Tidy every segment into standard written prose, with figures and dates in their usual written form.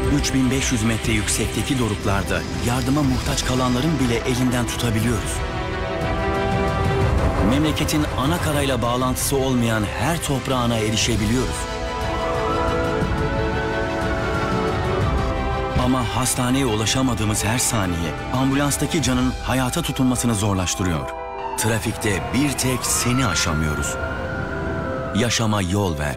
3500 metre yüksekteki doruklarda yardıma muhtaç kalanların bile elinden tutabiliyoruz. Memleketin ana karayla bağlantısı olmayan her toprağına erişebiliyoruz. Ama hastaneye ulaşamadığımız her saniye ambulanstaki canın hayata tutunmasını zorlaştırıyor. Trafikte bir tek seni aşamıyoruz. Yaşama yol ver.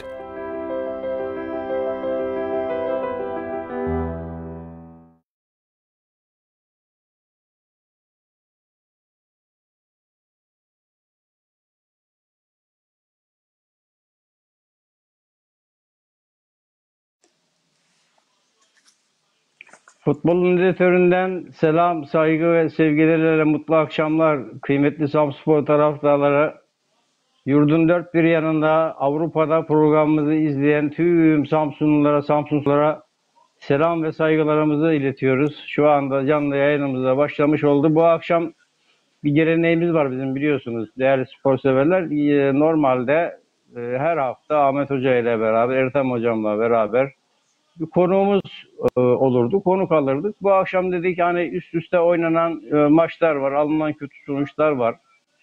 Futbolun editöründen selam, saygı ve sevgilerle mutlu akşamlar kıymetli Samspor taraftarları. Yurdun dört bir yanında Avrupa'da programımızı izleyen tüm Samsunlulara selam ve saygılarımızı iletiyoruz. Şu anda canlı yayınımıza başlamış oldu. Bu akşam bir geleneğimiz var bizim, biliyorsunuz değerli spor severler. Normalde her hafta Ahmet Hoca ile beraber, Ertem Hocam'la beraber bir konuğumuz olurdu, konuk alırdık. Bu akşam dedik hani üst üste oynanan maçlar var, alınan kötü sonuçlar var.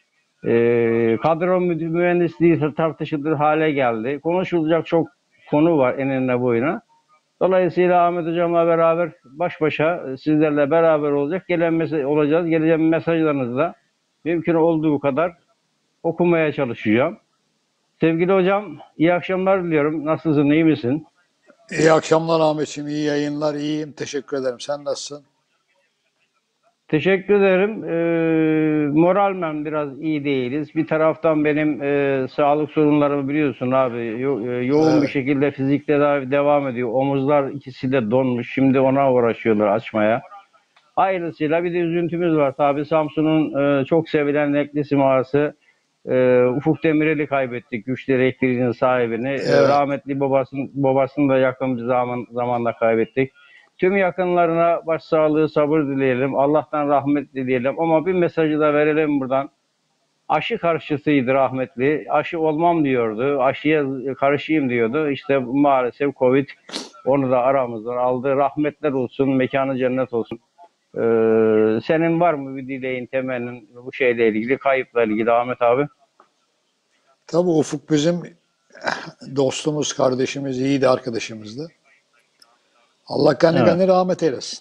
Kadro mühendisliği tartışılır hale geldi. Konuşulacak çok konu var enine boyuna. Dolayısıyla Ahmet Hocam'la beraber baş başa sizlerle beraber olacağız. Geleceğim mesajlarınızı da mümkün olduğu kadar okumaya çalışacağım. Sevgili hocam, iyi akşamlar diliyorum. Nasılsın, iyi misin? İyi akşamlar Ahmetciğim, iyi yayınlar, iyiyim. Teşekkür ederim. Sen nasılsın? Teşekkür ederim. Moralmen biraz iyi değiliz. Bir taraftan benim sağlık sorunlarımı biliyorsun abi. Yoğun bir şekilde fizik tedavi devam ediyor. Omuzlar ikisi de donmuş. Şimdi ona uğraşıyorlar açmaya. Hayırlısıyla bir de üzüntümüz var. Tabii Samsun'un çok sevilen Nekli Siması Ufuk Demirel'i kaybettik. Güçleri Elektriğinin sahibini. Evet. Rahmetli babasını da yakın bir zamanda kaybettik. Tüm yakınlarına başsağlığı, sabır dileyelim. Allah'tan rahmet dileyelim. Ama bir mesajı da verelim buradan. Aşı karşısıydı rahmetli. Aşı olmam diyordu. Aşıya karışayım diyordu. İşte maalesef Covid onu da aramızdan aldı. Rahmetler olsun, mekanı cennet olsun. Senin var mı bir dileğin, temennin bu şeyle ilgili, kayıpla ilgili Ahmet abi? Tabii Ufuk bizim dostumuz, kardeşimiz, iyi de arkadaşımızdı. Allah gani gani rahmet eylesin.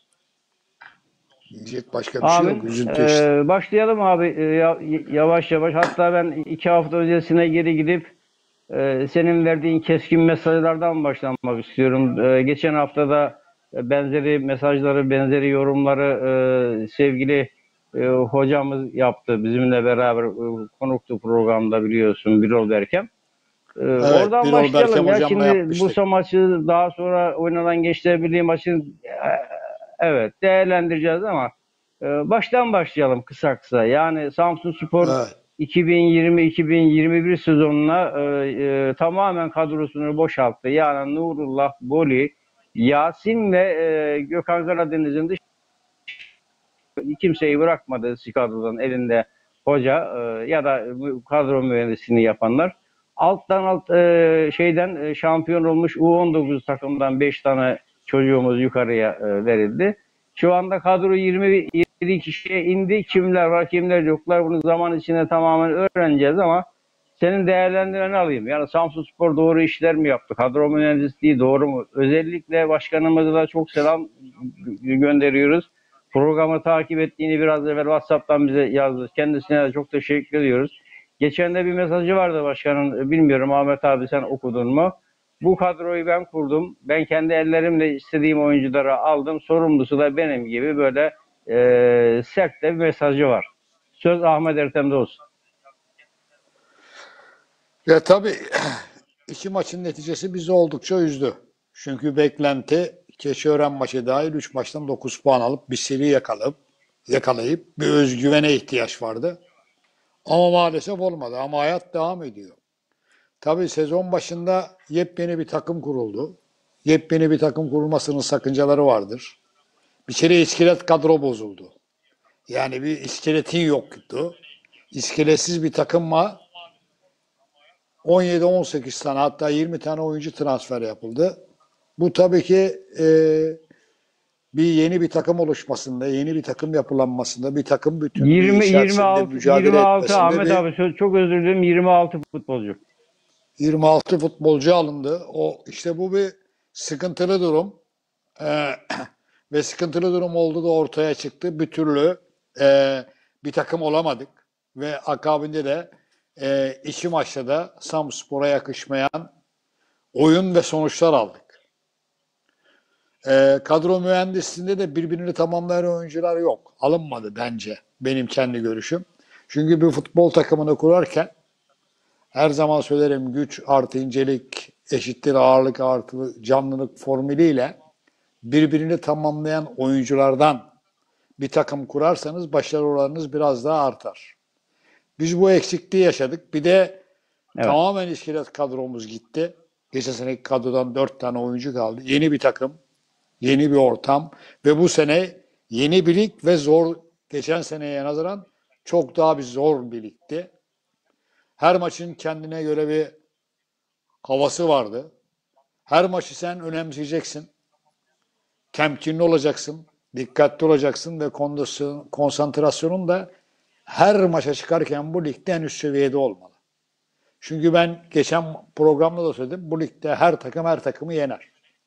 Diyecek başka bir şey yok. Üzüntü işte. Başlayalım abi yavaş yavaş. Hatta ben 2 hafta öncesine geri gidip senin verdiğin keskin mesajlardan başlamak istiyorum. Geçen hafta da benzeri mesajları, benzeri yorumları sevgili hocamız yaptı. Bizimle beraber konuktu programda, biliyorsun, Birol Berkem. Evet, Oradan Birol başlayalım Berkem ya. hocamla Şimdi yapmıştık. Bursa maçı, daha sonra oynanan Gençler Birliği maçını evet değerlendireceğiz ama baştan başlayalım kısa kısa. Yani Samsunspor Evet. 2020-2021 sezonuna tamamen kadrosunu boşalttı. Yani Nurullah, Boli, Yasin ve Gökhan Karadeniz'in kimseyi bırakmadı kadrodan elinde hoca ya da kadro mühendisliğini yapanlar. Alttan şampiyon olmuş U19 takımdan 5 tane çocuğumuz yukarıya verildi. Şu anda kadro 27 kişiye indi. Kimler var, kimler yoklar, bunu zaman içinde tamamen öğreneceğiz ama senin değerlendirmeni alayım. Yani Samsunspor doğru işler mi yaptı? Kadro mühendisliği doğru mu? Özellikle başkanımıza da çok selam gönderiyoruz. Programı takip ettiğini biraz evvel WhatsApp'tan bize yazdı. Kendisine de çok teşekkür ediyoruz. Geçen de bir mesajı vardı başkanın. Bilmiyorum Ahmet abi, sen okudun mu? Bu kadroyu ben kurdum. Ben kendi ellerimle istediğim oyuncuları aldım. Sorumlusu da benim gibi, böyle sert de bir mesajı var. Söz Ahmet Ertem'de olsun. Ya tabii iki maçın neticesi bizi oldukça üzdü. Çünkü beklenti Keçiören maçı dahil 3 maçtan 9 puan alıp bir seri yakalayıp bir özgüvene ihtiyaç vardı. Ama maalesef olmadı. Ama hayat devam ediyor. Tabii sezon başında yepyeni bir takım kuruldu. Yepyeni bir takım kurulmasının sakıncaları vardır. Bir kere iskelet kadro bozuldu. Yani bir iskeletin yoktu. İskeletsiz bir takımla 17-18 tane, hatta 20 tane oyuncu transfer yapıldı. Bu tabii ki yeni bir takım oluşmasında, yeni bir takım yapılanmasında, bir takım bütünlüğü 20 içerisinde 26 mücadele 26 etmesinde Ahmet bir abi çok özür dilerim, 26 futbolcu. 26 futbolcu alındı. İşte bu bir sıkıntılı durum. Ve sıkıntılı durum oldu da ortaya çıktı. Bir türlü bir takım olamadık. Ve akabinde de iki maçta da Samspor'a yakışmayan oyun ve sonuçlar aldık. Kadro mühendisliğinde de birbirini tamamlayan oyuncular yok. Alınmadı bence. Benim kendi görüşüm. Çünkü bir futbol takımını kurarken her zaman söylerim, güç artı incelik eşittir ağırlık artı canlılık formülüyle birbirini tamamlayan oyunculardan bir takım kurarsanız başarı oranınız biraz daha artar. Biz bu eksikliği yaşadık. Bir de Evet. tamamen iskelet kadromuz gitti. Geçen seneki kadrodan 4 tane oyuncu kaldı. Yeni bir takım, yeni bir ortam ve bu sene yeni bir lig ve zor, geçen seneye nazaran çok daha bir zor bir ligdi. Her maçın kendine göre bir havası vardı. Her maçı sen önemseyeceksin. Temkinli olacaksın, dikkatli olacaksın ve konsantrasyonun da her maça çıkarken bu ligde en üst seviyede olmalı. Çünkü ben geçen programda da söyledim, bu ligde her takım her takımı yener.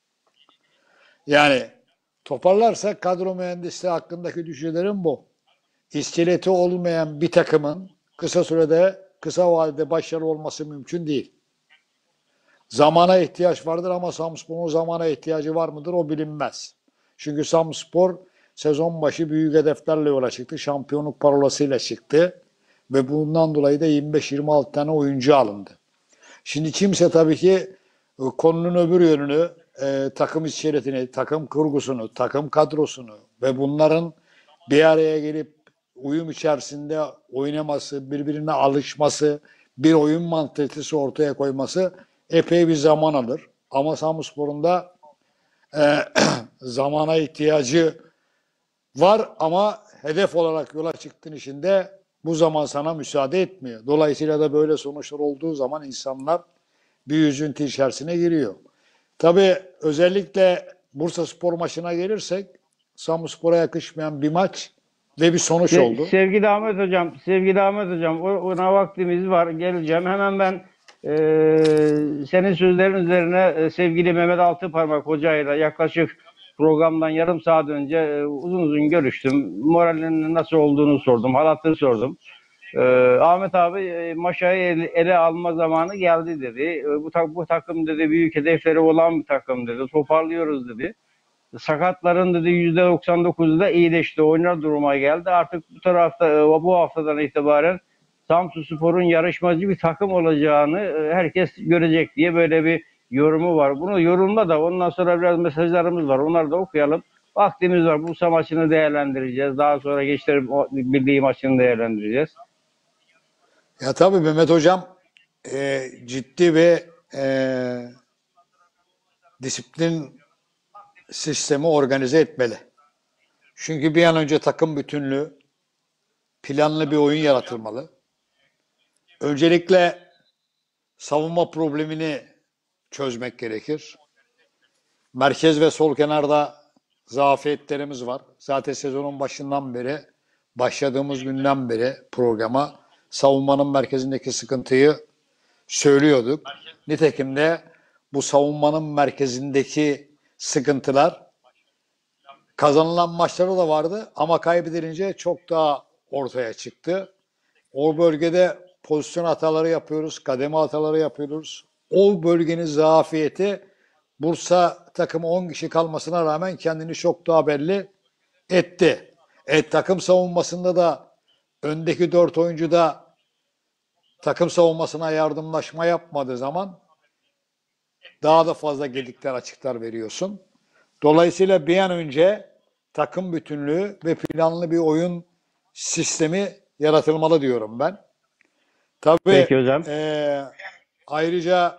Yani toparlarsak kadro mühendisliği hakkındaki düşüncelerim bu. İskeleti olmayan bir takımın kısa sürede, kısa vadede başarılı olması mümkün değil. Zamana ihtiyaç vardır ama Samspor'un zamana ihtiyacı var mıdır o bilinmez. Çünkü Samspor sezon başı büyük hedeflerle yola çıktı. Şampiyonluk parolasıyla çıktı. Ve bundan dolayı da 25-26 tane oyuncu alındı. Şimdi kimse tabii ki konunun öbür yönünü, takım iskeletini, takım kurgusunu, takım kadrosunu ve bunların bir araya gelip uyum içerisinde oynaması, birbirine alışması, bir oyun mantalitesi ortaya koyması epey bir zaman alır. Ama Samspor'un da zamana ihtiyacı var ama hedef olarak yola çıktığın işinde bu zaman sana müsaade etmiyor. Dolayısıyla da böyle sonuçlar olduğu zaman insanlar bir üzüntü içerisine giriyor. Tabii özellikle Bursaspor maçına gelirsek Samspor'a yakışmayan bir maç ve bir sonuç oldu. Sevgili Ahmet Hocam, ona vaktimiz var. Geleceğim. Hemen ben senin sözlerin üzerine sevgili Mehmet Altıparmak hocayla yaklaşık programdan yarım saat önce uzun uzun görüştüm. Moralinin nasıl olduğunu sordum, halatını sordum. Ahmet abi maşayı ele alma zamanı geldi dedi. Bu takım dedi büyük hedefleri olan bir takım dedi. Toparlıyoruz dedi. Sakatların dedi %99'u da iyileşti. Oynar duruma geldi. Artık bu tarafta bu haftadan itibaren Samsunspor'un yarışmacı bir takım olacağını herkes görecek diye böyle bir yorumu var. Bunu yorumla da ondan sonra biraz mesajlarımız var. Onları da okuyalım. Vaktimiz var. Bursa maçını değerlendireceğiz. Daha sonra Gençler Birliği maçını değerlendireceğiz. Ya tabii Mehmet Hocam ciddi ve disiplin sistemi organize etmeli. Çünkü bir an önce takım bütünlüğü, planlı bir oyun yaratılmalı. Öncelikle savunma problemini çözmek gerekir. Merkez ve sol kenarda zafiyetlerimiz var. Zaten sezonun başından beri, başladığımız günden beri programa savunmanın merkezindeki sıkıntıyı söylüyorduk. Nitekim de bu savunmanın merkezindeki sıkıntılar kazanılan maçları da vardı ama kaybedilince çok daha ortaya çıktı. O bölgede pozisyon hataları yapıyoruz, kademe hataları yapıyoruz. O bölgenin zafiyeti Bursa takımı 10 kişi kalmasına rağmen kendini çok daha belli etti. Takım savunmasında da öndeki 4 oyuncu da takım savunmasına yardımlaşma yapmadığı zaman daha da fazla gedikler açıklar veriyorsun. Dolayısıyla bir an önce takım bütünlüğü ve planlı bir oyun sistemi yaratılmalı diyorum ben. Tabii Peki hocam. Ayrıca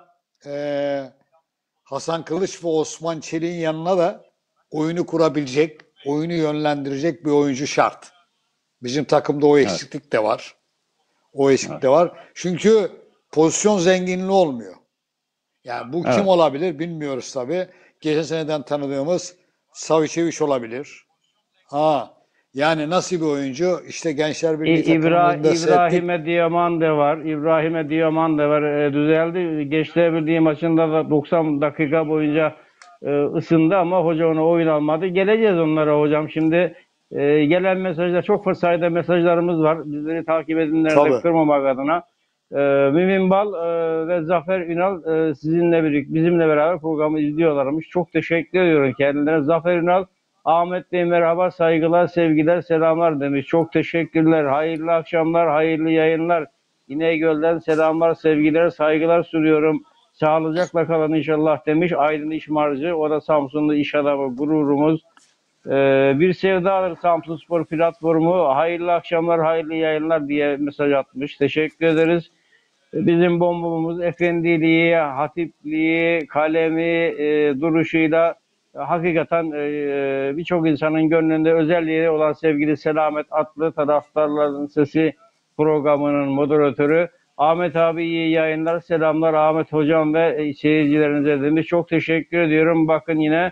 Hasan Kılıç ve Osman Çelik'in yanına da oyunu kurabilecek, oyunu yönlendirecek bir oyuncu şart. Bizim takımda o eksiklik de var. O eksiklik de var. Çünkü pozisyon zenginliği olmuyor. Yani bu kim Evet. olabilir bilmiyoruz tabii. Geçen seneden tanıdığımız Savicevic olabilir. Ha, yani nasıl bir oyuncu? İşte Gençler Birliği takımında seyrettik. İbrahim'e Diamande var. İbrahim'e Diamande var. Düzeldi. Gençler Birliği maçında da 90 dakika boyunca ısındı ama hoca ona oyun almadı. Geleceğiz onlara hocam. Şimdi gelen mesajlar, çok sayıda mesajlarımız var. Bizleri takip edenleri de Tabii. kırmamak adına. Mümin Bal ve Zafer Ünal bizimle beraber programı izliyorlarmış. Çok teşekkür ediyorum kendilerine. Zafer Ünal, Ahmet Bey merhaba, saygılar, sevgiler, selamlar demiş. Çok teşekkürler. Hayırlı akşamlar, hayırlı yayınlar. İnegöl'den selamlar, sevgiler, saygılar sunuyorum. Sağlıcakla kalın inşallah demiş. Aydın İşmarcı, o da Samsunlu iş adamı, gururumuz. Bir sevdadır Samsunspor platformu. Hayırlı akşamlar, hayırlı yayınlar diye mesaj atmış. Teşekkür ederiz. Bizim bombamız efendiliği, hatipliği, kalemi, duruşuyla hakikaten birçok insanın gönlünde özel yeri olan sevgili Selamet Atlı, Taraftarların Sesi programının moderatörü. Ahmet abi iyi yayınlar, selamlar Ahmet hocam ve seyircilerinize demiş. Çok teşekkür ediyorum. Bakın yine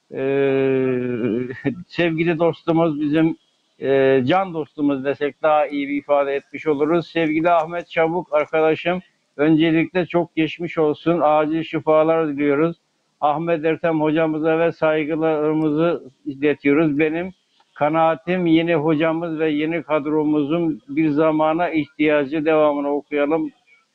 sevgili dostumuz, bizim can dostumuz desek daha iyi bir ifade etmiş oluruz. Sevgili Ahmet Çabuk arkadaşım, öncelikle çok geçmiş olsun. Acil şifalar diliyoruz. Ahmet Ertem hocamıza ve saygılarımızı iletiyoruz. Benim kanaatim yeni hocamız ve yeni kadromuzun bir zamana ihtiyacı, devamını okuyalım.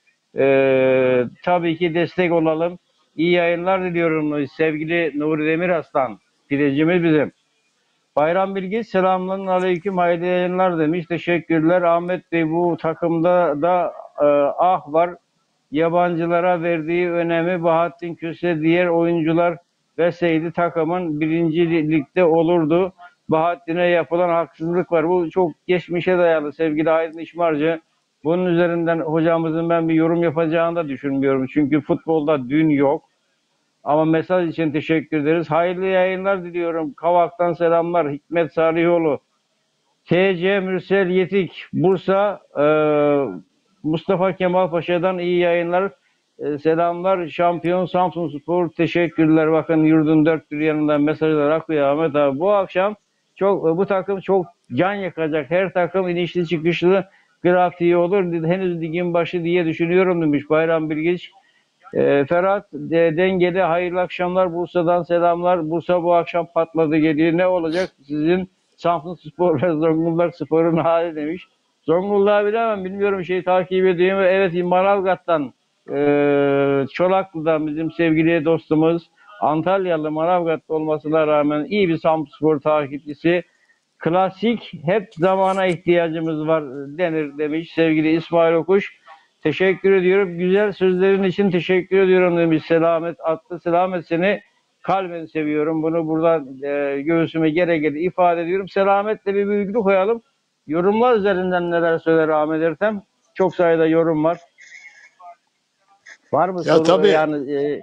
Tabii ki destek olalım. İyi yayınlar diliyorum sevgili Nuri Demiraslan. Pidecimiz bizim. Bayram Bilgi selamun aleyküm, hayırlı yayınlar demiş. Teşekkürler. Ahmet Bey, bu takımda da ah var. Yabancılara verdiği önemi, Bahattin Köse diğer oyuncular verseydi takımın birinci ligde olurdu. Bahattin'e yapılan haksızlık var. Bu çok geçmişe dayalı sevgili Aydın İşmarcı. Bunun üzerinden hocamızın ben bir yorum yapacağını da düşünmüyorum. Çünkü futbolda dün yok. Ama mesaj için teşekkür ederiz. Hayırlı yayınlar diliyorum. Kavak'tan selamlar. Hikmet Salihoğlu. TC Mürsel Yetik. Bursa Mustafa Kemal Paşa'dan iyi yayınlar. Selamlar. Şampiyon Samsunspor. Teşekkürler. Bakın yurdun dört bir yanından mesajlar akıyor Ahmet abi. Bu akşam bu takım çok can yakacak. Her takım inişli çıkışlı grafiği olur. Henüz ligin başı diye düşünüyorum demiş Bayram Bilgiç. Ferhat Dengeli hayırlı akşamlar, Bursa'dan selamlar. Bursa bu akşam patladı geliyor. Ne olacak sizin Samsunspor ve Zonguldak Spor'un hali demiş. Zonguldak'ı bilemem, bilmiyorum, takip ediyorum. Evet, Manavgat'tan Çolaklı'dan bizim sevgili dostumuz, Antalyalı, Manavgat'ta olmasına rağmen iyi bir Samsunspor takipçisi. Klasik, hep zamana ihtiyacımız var denir demiş sevgili İsmail Okuş. Teşekkür ediyorum. Güzel sözlerin için teşekkür ediyorum demiş Selamet Atlı. Selamet, seni kalben seviyorum. Bunu buradan göğsüme gere gere ifade ediyorum. Selamet'le bir bilgi koyalım. Yorumlar üzerinden neler söyler Ahmet Ertem? Çok sayıda yorum var. Var mı Ya soru? tabii Yani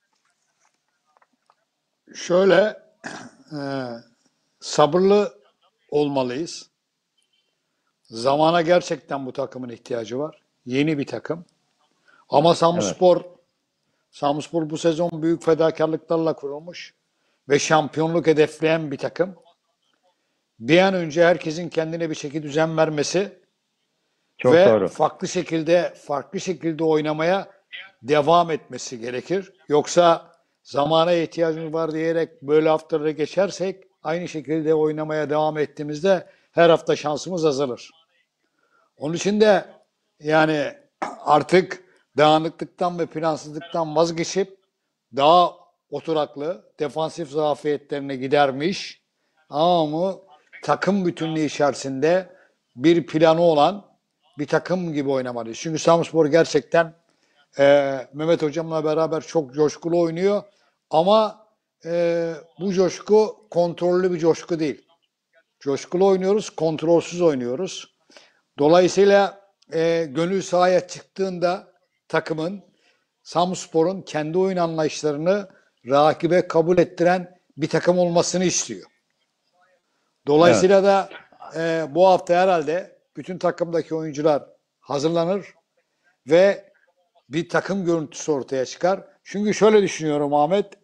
şöyle e, sabırlı olmalıyız. Zamana gerçekten bu takımın ihtiyacı var. Yeni bir takım. Ama evet. Samsunspor bu sezon büyük fedakarlıklarla kurulmuş ve şampiyonluk hedefleyen bir takım. Bir an önce herkesin kendine bir çeki düzen vermesi Çok ve doğru. farklı şekilde oynamaya devam etmesi gerekir. Yoksa zamana ihtiyacımız var diyerek böyle haftaları geçersek aynı şekilde oynamaya devam ettiğimizde her hafta şansımız azalır. Onun için de yani artık dağınıklıktan ve plansızlıktan vazgeçip daha oturaklı, defansif zafiyetlerini gidermiş ama takım bütünlüğü içerisinde bir planı olan bir takım gibi oynamalıyız. Çünkü Samsunspor gerçekten Mehmet Hocam'la beraber çok coşkulu oynuyor ama bu coşku kontrollü bir coşku değil. Coşkulu oynuyoruz, kontrolsüz oynuyoruz. Dolayısıyla gönül sahaya çıktığında takımın, Samsunspor'un kendi oyun anlayışlarını rakibe kabul ettiren bir takım olmasını istiyor. Dolayısıyla da bu hafta herhalde bütün takımdaki oyuncular hazırlanır ve bir takım görüntüsü ortaya çıkar. Çünkü şöyle düşünüyorum Ahmet.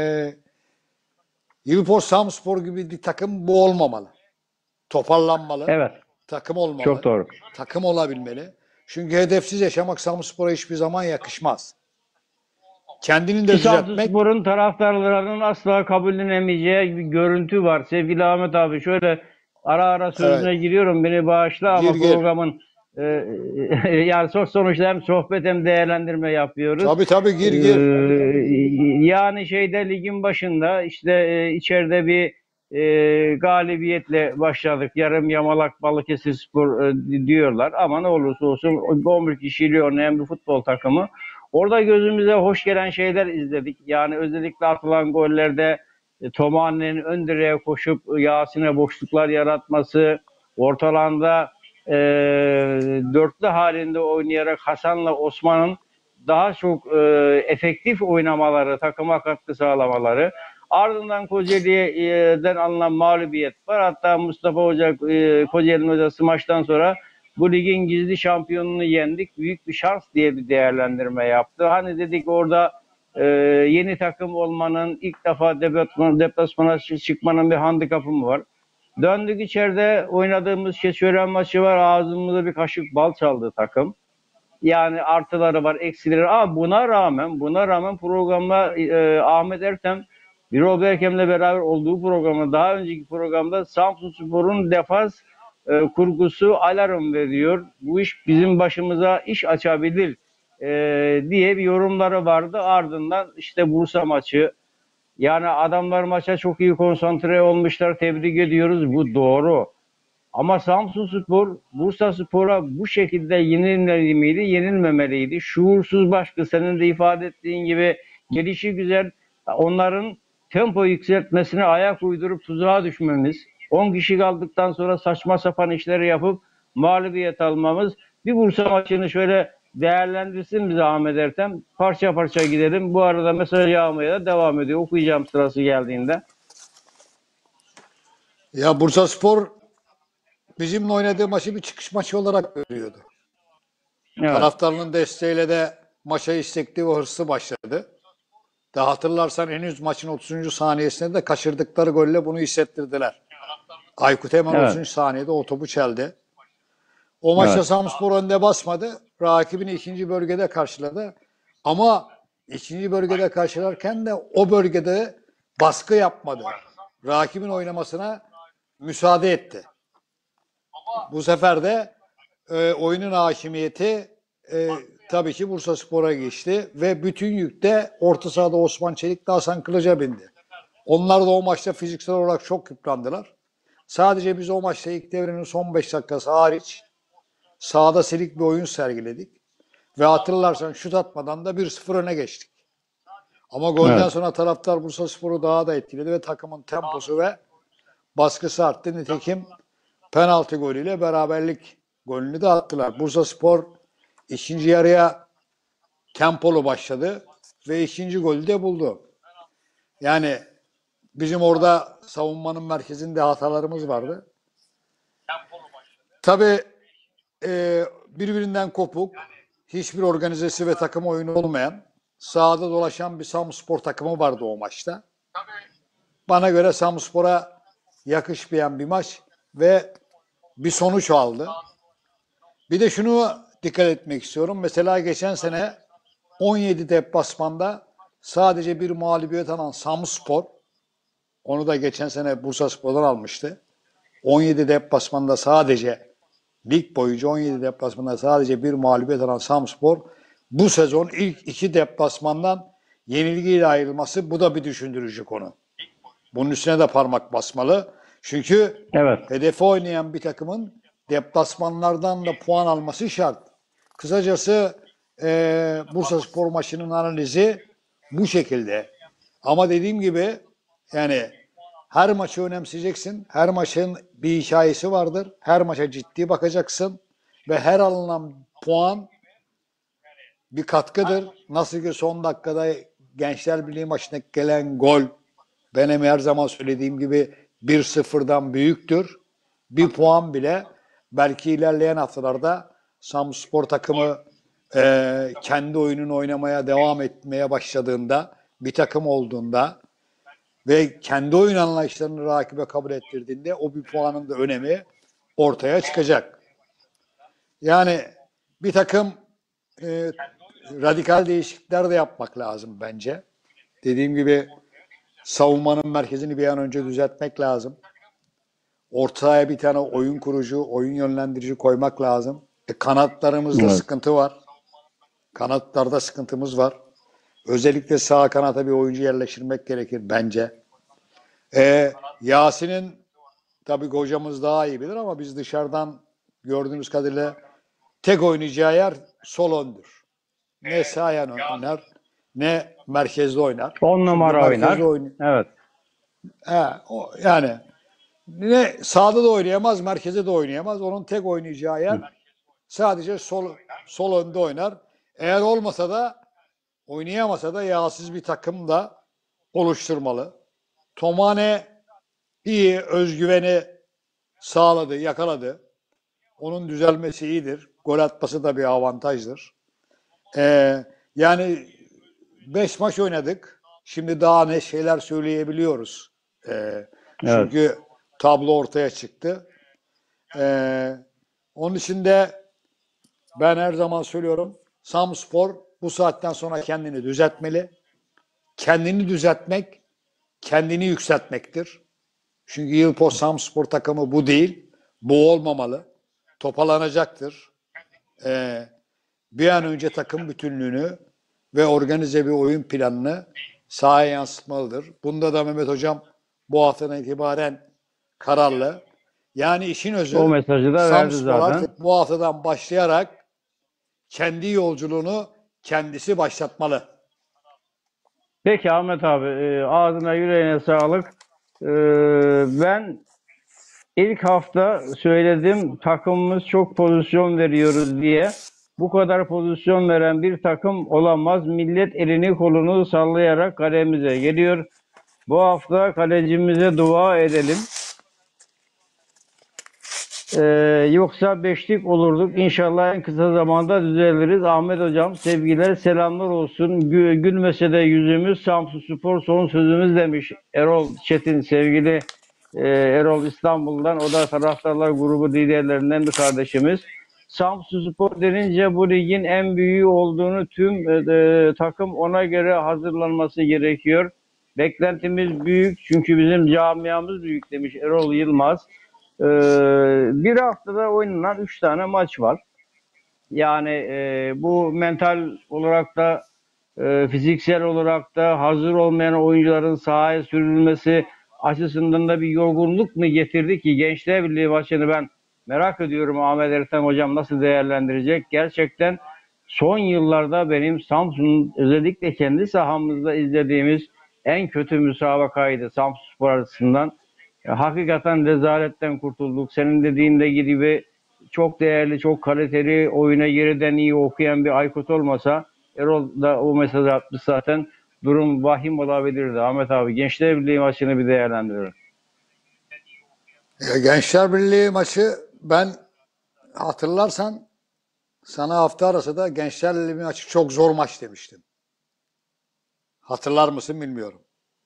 Yılport Samspor gibi bir takım bu olmamalı. Toparlanmalı. Evet, Takım çok olmalı. doğru. Takım olabilmeli. Çünkü hedefsiz yaşamak Samspor'a hiçbir zaman yakışmaz. Kendini de Ki düzeltmek. Samsunspor'un taraftarlarının asla kabullenemeyeceği bir görüntü var. Sevgili Ahmet abi, şöyle ara ara Evet. sözüne giriyorum, beni bağışla Gir ama gir. programın yani sonuçta hem sohbet hem değerlendirme yapıyoruz. Tabii tabii E, gir gir. Yani şeyde ligin başında işte içeride bir galibiyetle başladık. Yarım yamalak Balıkesirspor diyorlar ama ne olursa olsun 11 kişiyle oynayan bir futbol takımı. Orada gözümüze hoş gelen şeyler izledik. Yani özellikle atılan gollerde Tomane'nin ön direğe koşup Yasin'e boşluklar yaratması, ortalanda e, dörtlü halinde oynayarak Hasan'la Osman'ın daha çok efektif oynamaları, takıma katkı sağlamaları. Ardından Kocaeli'den alınan mağlubiyet var. Hatta Mustafa Hoca, Kocaeli'nin hocası maçtan sonra bu ligin gizli şampiyonunu yendik. Büyük bir şans diye bir değerlendirme yaptı. Hani dedik orada yeni takım olmanın, ilk defa deplasmana çıkmanın bir handikapı mı var? Döndük, içeride oynadığımız Keçiören maçı var. Ağzımıza bir kaşık bal çaldı takım. Yani artıları var, eksileri. Ama buna rağmen programda Ahmet Ertem, Birol Berkem'le beraber olduğu programda, daha önceki programda Samsunspor'un defans kurgusu alarm veriyor. Bu iş bizim başımıza iş açabilir diye bir yorumları vardı. Ardından işte Bursa maçı. Yani adamlar maça çok iyi konsantre olmuşlar. Tebrik ediyoruz. Bu doğru. Ama Samsunspor, Bursaspor'a bu şekilde yenilmeli miydi? Yenilmemeliydi. Şuursuz başka, senin de ifade ettiğin gibi gelişi güzel. Onların tempo yükseltmesine ayak uydurup tuzağa düşmemiz, 10 kişi kaldıktan sonra saçma sapan işleri yapıp mağlubiyet almamız. Bir Bursa maçını şöyle değerlendirsin bize Ahmet Ertem. Parça parça gidelim. Bu arada mesaj yağmaya da devam ediyor. Okuyacağım sırası geldiğinde. Ya Bursaspor bizimle oynadığı maçı bir çıkış maçı olarak görüyordu. Evet, Taraftarının desteğiyle de maça istekli ve hırslı başladı. De hatırlarsan henüz maçın 30. saniyesinde de kaçırdıkları golle bunu hissettirdiler. Aykut hemen evet, 30. saniyede o topu çeldi. O maçta evet, Samspor önde basmadı. Rakibini ikinci bölgede karşıladı. Ama ikinci bölgede karşılarken de o bölgede baskı yapmadı. Rakibin oynamasına müsaade etti. Bu sefer de oyunun hakimiyeti tabii ki Bursaspor'a geçti ve bütün yük de orta sahada Osman Çelik de Hasan Kılıç'a bindi. Onlar da o maçta fiziksel olarak çok yıprandılar. Sadece biz o maçta ilk devrenin son 5 dakikası hariç sahada silik bir oyun sergiledik. Ve hatırlarsan şut atmadan da 1-0 öne geçtik. Ama golden evet. sonra taraftar Bursaspor'u daha da etkiledi ve takımın temposu ve baskısı arttı. Nitekim penaltı golüyle beraberlik golünü de attılar. Bursaspor ikinci yarıya tempolu başladı ve ikinci golü de buldu. Yani bizim orada savunmanın merkezinde hatalarımız vardı. Tabii birbirinden kopuk, hiçbir organizesi ve takım oyunu olmayan, sahada dolaşan bir Samspor takımı vardı o maçta. Bana göre Samspor'a yakışmayan bir maç ve bir sonuç aldı. Bir de şunu dikkat etmek istiyorum. Mesela geçen sene 17 deplasmanda sadece bir mağlubiyet alan Samspor, onu da geçen sene Bursaspor'dan almıştı. 17 deplasmanda sadece lig boyunca 17 deplasmanda sadece bir mağlubiyet alan Samspor bu sezon ilk 2 deplasmandan yenilgiyle ayrılması, bu da bir düşündürücü konu. Bunun üstüne de parmak basmalı. Çünkü Evet. hedefe oynayan bir takımın deplasmanlardan da puan alması şart. Kısacası Bursaspor maçının analizi bu şekilde. Ama dediğim gibi yani her maçı önemseyeceksin. Her maçın bir hikayesi vardır. Her maça ciddi bakacaksın. Ve her alınan puan bir katkıdır. Nasıl ki son dakikada Gençler Birliği maçına gelen gol benim her zaman söylediğim gibi 1-0'dan büyüktür. Bir puan bile belki ilerleyen haftalarda Samspor takımı kendi oyununu oynamaya devam etmeye başladığında, bir takım olduğunda ve kendi oyun anlayışlarını rakibe kabul ettirdiğinde o bir puanın da önemi ortaya çıkacak. Yani bir takım radikal değişiklikler de yapmak lazım bence. Dediğim gibi savunmanın merkezini bir an önce düzeltmek lazım. Ortaya bir tane oyun kurucu, oyun yönlendirici koymak lazım. Kanatlarımızda sıkıntı var. Kanatlarda sıkıntımız var. Özellikle sağ kanata bir oyuncu yerleştirmek gerekir bence. Yasin'in tabii hocamız daha iyi bilir ama biz dışarıdan gördüğümüz kadarıyla tek oynayacağı yer sol öndür. Ne sağ yan oynar, ne merkezde oynar. 10 numara oynar. Evet. Yani ne sağda da oynayamaz, merkezde de oynayamaz. Onun tek oynayacağı yer sadece sol önde oynar. Eğer olmasa da oynayamasa da yağsız bir takım da oluşturmalı. Tomane iyi, özgüveni sağladı, yakaladı. Onun düzelmesi iyidir. Gol atması da bir avantajdır. Yani 5 maç oynadık. Şimdi daha ne şeyler söyleyebiliyoruz. Çünkü tablo ortaya çıktı. Onun için de ben her zaman söylüyorum, Samspor bu saatten sonra kendini düzeltmeli. Kendini düzeltmek, kendini yükseltmektir. Çünkü Yılpoz Samspor takımı bu değil. Bu olmamalı. Topalanacaktır. Bir an önce takım bütünlüğünü ve organize bir oyun planını sahaya yansıtmalıdır. Bunda da Mehmet Hocam bu haftadan itibaren kararlı. Yani işin özü o mesajı da verdi zaten. Artık bu haftadan başlayarak kendi yolculuğunu kendisi başlatmalı. Peki Ahmet abi, ağzına yüreğine sağlık. Ben ilk hafta söyledim, takımımız çok pozisyon veriyoruz diye. Bu kadar pozisyon veren bir takım olamaz. Millet elini kolunu sallayarak kalemize geliyor. Bu hafta kalecimize dua edelim. Yoksa beşlik olurduk. İnşallah en kısa zamanda düzeliriz. Ahmet Hocam sevgiler, selamlar olsun. Gülmese de yüzümüz, Samsunspor son sözümüz demiş Erol Çetin, sevgili Erol İstanbul'dan. O da taraftarlar grubu liderlerinden bir kardeşimiz. Samsunspor denince bu ligin en büyüğü olduğunu, tüm takım ona göre hazırlanması gerekiyor. Beklentimiz büyük çünkü bizim camiamız büyük demiş Erol Yılmaz. Bir haftada oynanan 3 tane maç var. Yani bu mental olarak da fiziksel olarak da hazır olmayan oyuncuların sahaya sürülmesi açısından da bir yorgunluk mu getirdi ki? Gençler Birliği maçını ben merak ediyorum, Ahmet Ertem Hocam nasıl değerlendirecek? Gerçekten son yıllarda benim Samsun'un özellikle kendi sahamızda izlediğimiz en kötü müsabakaydı Samsunspor açısından. Hakikaten rezaletten kurtulduk. Senin dediğinde gibi çok değerli, çok kaliteli, oyuna geriden iyi okuyan bir Aykut olmasa, Erol da o mesajı atmış zaten, durum vahim olabilirdi. Ahmet abi, Gençler Birliği maçını bir değerlendiriyorum. Gençler Birliği maçı, ben hatırlarsan sana hafta arası da Gençler Birliği maçı çok zor maç demiştim. Hatırlar mısın bilmiyorum.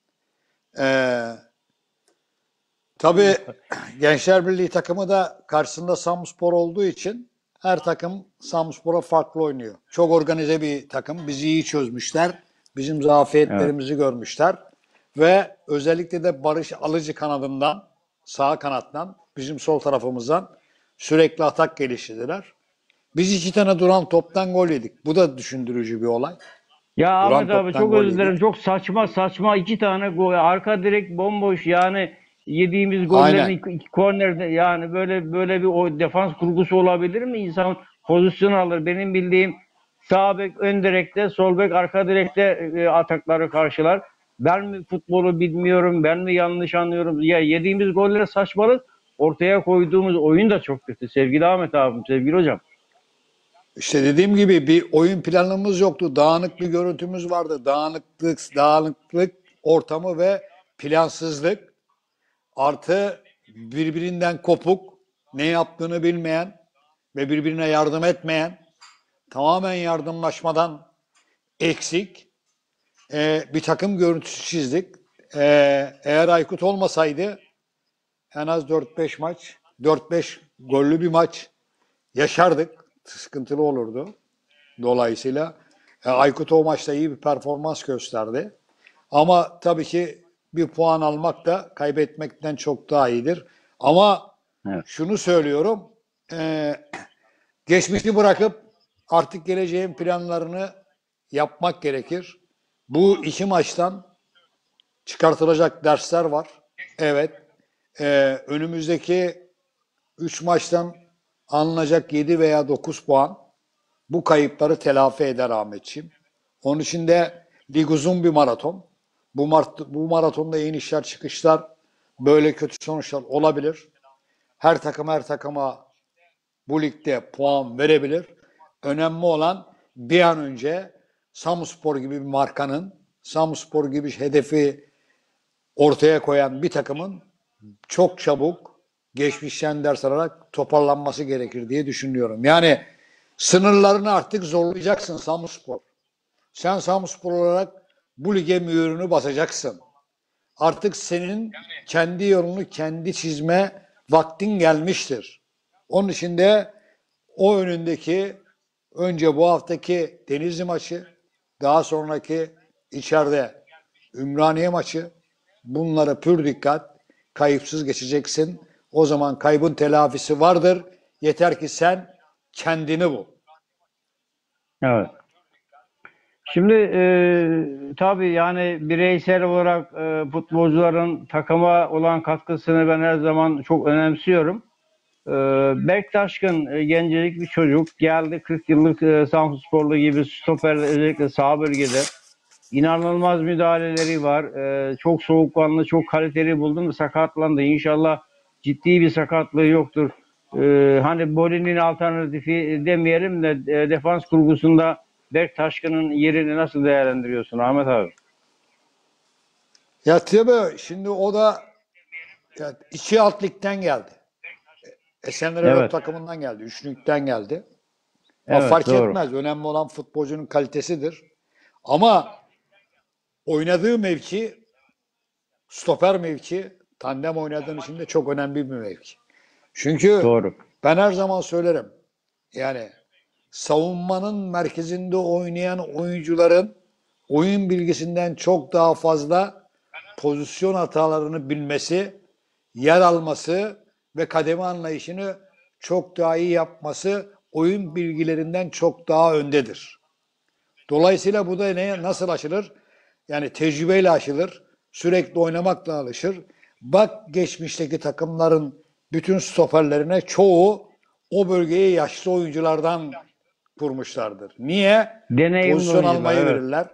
Tabii Gençler Birliği takımı da karşısında Samspor olduğu için her takım Samspor'a farklı oynuyor. Çok organize bir takım. Bizi iyi çözmüşler. Bizim zafiyetlerimizi görmüşler. Ve özellikle de Barış Alıcı kanadından, sağ kanattan, bizim sol tarafımızdan sürekli atak geliştirdiler. Biz 2 tane duran toptan gol yedik. Bu da düşündürücü bir olay. Ya Duran Ahmet abi, toptan çok gol özür dilerim. yedik. Çok saçma 2 tane gol. Arka direkt bomboş, yani yediğimiz gollerin Aynen. iki kornerde, yani böyle bir o defans kurgusu olabilir mi? İnsan pozisyon alır. Benim bildiğim sağ bek ön direkte, sol bek arka direkte atakları karşılar. Ben mi futbolu bilmiyorum, ben mi yanlış anlıyorum? Ya yediğimiz gollere saçmalık, ortaya koyduğumuz oyun da çok kötü sevgili Ahmet abim, sevgili hocam. İşte dediğim gibi bir oyun planımız yoktu. Dağınık bir görüntümüz vardı. Dağınıklık ortamı ve plansızlık. Artı birbirinden kopuk, ne yaptığını bilmeyen ve birbirine yardım etmeyen tamamen yardımlaşmadan eksik bir takım görüntüsü çizdik. Eğer Aykut olmasaydı en az 4-5 maç, 4-5 gollü bir maç yaşardık. Sıkıntılı olurdu. Dolayısıyla Aykut o maçta iyi bir performans gösterdi. Ama tabii ki bir puan almak da kaybetmekten çok daha iyidir. Ama Evet. şunu söylüyorum, geçmişi bırakıp artık geleceğin planlarını yapmak gerekir. Bu iki maçtan çıkartılacak dersler var. Evet, önümüzdeki 3 maçtan alınacak 7 veya 9 puan bu kayıpları telafi eder Ahmetciğim. Onun için de lig uzun bir maraton. Bu maratonda inişler çıkışlar, böyle kötü sonuçlar olabilir. Her takıma bu ligde puan verebilir. Önemli olan bir an önce Samsunspor gibi bir markanın, Samsunspor gibi hedefi ortaya koyan bir takımın çok çabuk geçmişten ders alarak toparlanması gerekir diye düşünüyorum. Yani sınırlarını artık zorlayacaksın Samsunspor. Sen Samsunspor olarak bu lige mühürünü basacaksın. Artık senin kendi yolunu kendi çizme vaktin gelmiştir. Onun için de o önündeki önce bu haftaki Denizli maçı, daha sonraki içeride Ümraniye maçı, bunlara pür dikkat kayıpsız geçeceksin. O zaman kaybın telafisi vardır. Yeter ki sen kendini bul. Evet. Şimdi tabii yani bireysel olarak futbolcuların takıma olan katkısını ben her zaman çok önemsiyorum. Berk Taşkın gencecik bir çocuk geldi, 40 yıllık Samsunsporlu gibi stoper, özellikle sağ bölgede inanılmaz müdahaleleri var. Çok soğukkanlı, çok kaliteli buldum. Sakatlandı. İnşallah ciddi bir sakatlığı yoktur. Hani Boli'nin alternatifi demeyelim de defans kurgusunda Berk Taşkın'ın yerini nasıl değerlendiriyorsun Ahmet abi? Ya tabii şimdi o da iki alt ligden geldi. Esenler Evet. takımından geldi. Üçlükten geldi. Evet, fark doğru. etmez. Önemli olan futbolcunun kalitesidir. Ama oynadığı mevki, stoper mevki, tandem oynadığın için de çok önemli bir mevki. Çünkü Doğru. ben her zaman söylerim. Yani savunmanın merkezinde oynayan oyuncuların oyun bilgisinden çok daha fazla pozisyon hatalarını bilmesi, yer alması ve kademe anlayışını çok daha iyi yapması oyun bilgilerinden çok daha öndedir. Dolayısıyla bu da nasıl aşılır? Yani tecrübeyle aşılır, sürekli oynamakla alışır. Bak geçmişteki takımların bütün stoperlerine çoğu o bölgeyi yaşlı oyunculardan kurmuşlardır. Niye? Deneyimli Pozisyon oyuncular, almayı evet. verirler.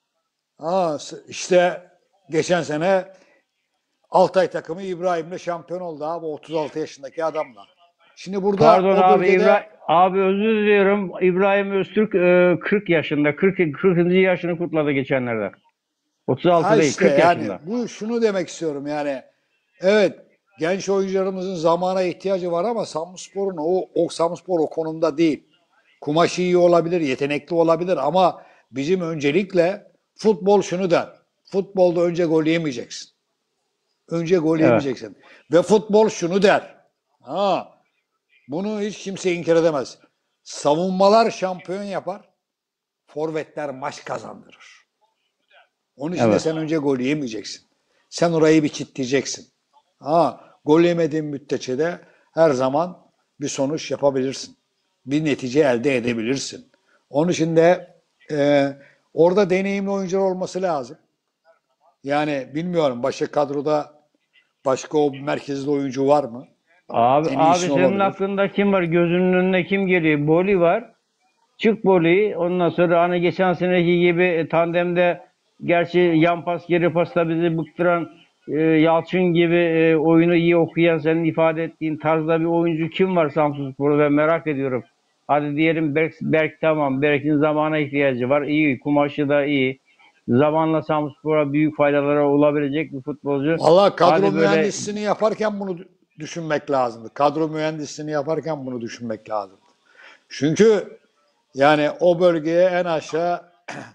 İşte geçen sene Altay takımı İbrahim'le şampiyon oldu abi, 36 yaşındaki adamla. Şimdi burada Pardon o abi, bölgede abi özür diliyorum. İbrahim Öztürk 40 yaşında. 40. yaşını kutladı geçenlerde. 36 değil, işte 40 yani yaşında. bu şunu demek istiyorum yani. Evet, genç oyuncularımızın zamana ihtiyacı var ama Samsunspor'un o Samsunspor o konumda değil. Kumaşı iyi olabilir, yetenekli olabilir ama bizim öncelikle futbol şunu der. Futbolda önce gol yemeyeceksin. Önce gol Evet. yemeyeceksin. Ve futbol şunu der. Bunu hiç kimse inkar edemez. Savunmalar şampiyon yapar, forvetler maç kazandırır. Onun için de Evet. sen önce gol yemeyeceksin. Sen orayı bir kilitleyeceksin. Gol yemediğin müddetçe de her zaman bir sonuç yapabilirsin. Bir netice elde edebilirsin. Onun için de orada deneyimli oyuncular olması lazım. Yani bilmiyorum, başka kadroda başka o merkezli oyuncu var mı? Abi, En abi iyisi senin olabilir. aklında kim var? Gözünün önüne kim geliyor? Boli var. Çık Boli. Ondan sonra hani geçen seneki gibi tandemde, gerçi yan pas geri pasla bizi bıktıran Yalçın gibi oyunu iyi okuyan, senin ifade ettiğin tarzda bir oyuncu kim var Samsunspor'da, ben merak ediyorum. Hadi diyelim Berk tamam. Berk'in zamana ihtiyacı var. İyi. Kumaşı da iyi. Zamanla Samsunspor'a büyük faydaları olabilecek bir futbolcu. Valla kadro Hadi böyle mühendisliğini yaparken bunu düşünmek lazımdı. Kadro mühendisliğini yaparken bunu düşünmek lazımdı. Çünkü Yani o bölgeye en aşağı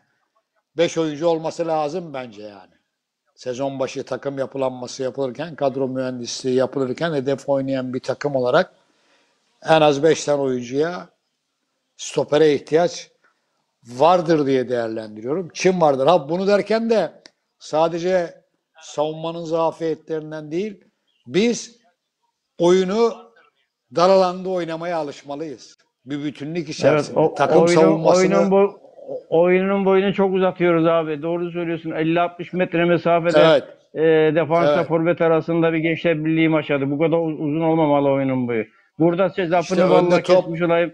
5 oyuncu olması lazım bence yani. Sezon başı takım yapılanması yapılırken, kadro mühendisliği yapılırken hedef oynayan bir takım olarak en az 5 tane oyuncuya, stopere ihtiyaç vardır diye değerlendiriyorum. Kim vardır? Ha, bunu derken de sadece savunmanın zafiyetlerinden değil, biz oyunu dar alanda oynamaya alışmalıyız. Bir bütünlük Evet, içerisinde. Takım savunmasını, oyunun boyunu çok uzatıyoruz abi. Doğru söylüyorsun. 50-60 metre mesafede evet, defansla evet. forvet arasında bir Gençler Birliği maçadı. Bu kadar uzun olmamalı oyunun boyu. Burada size İşte lafını önde valla top, kesmiş olayım.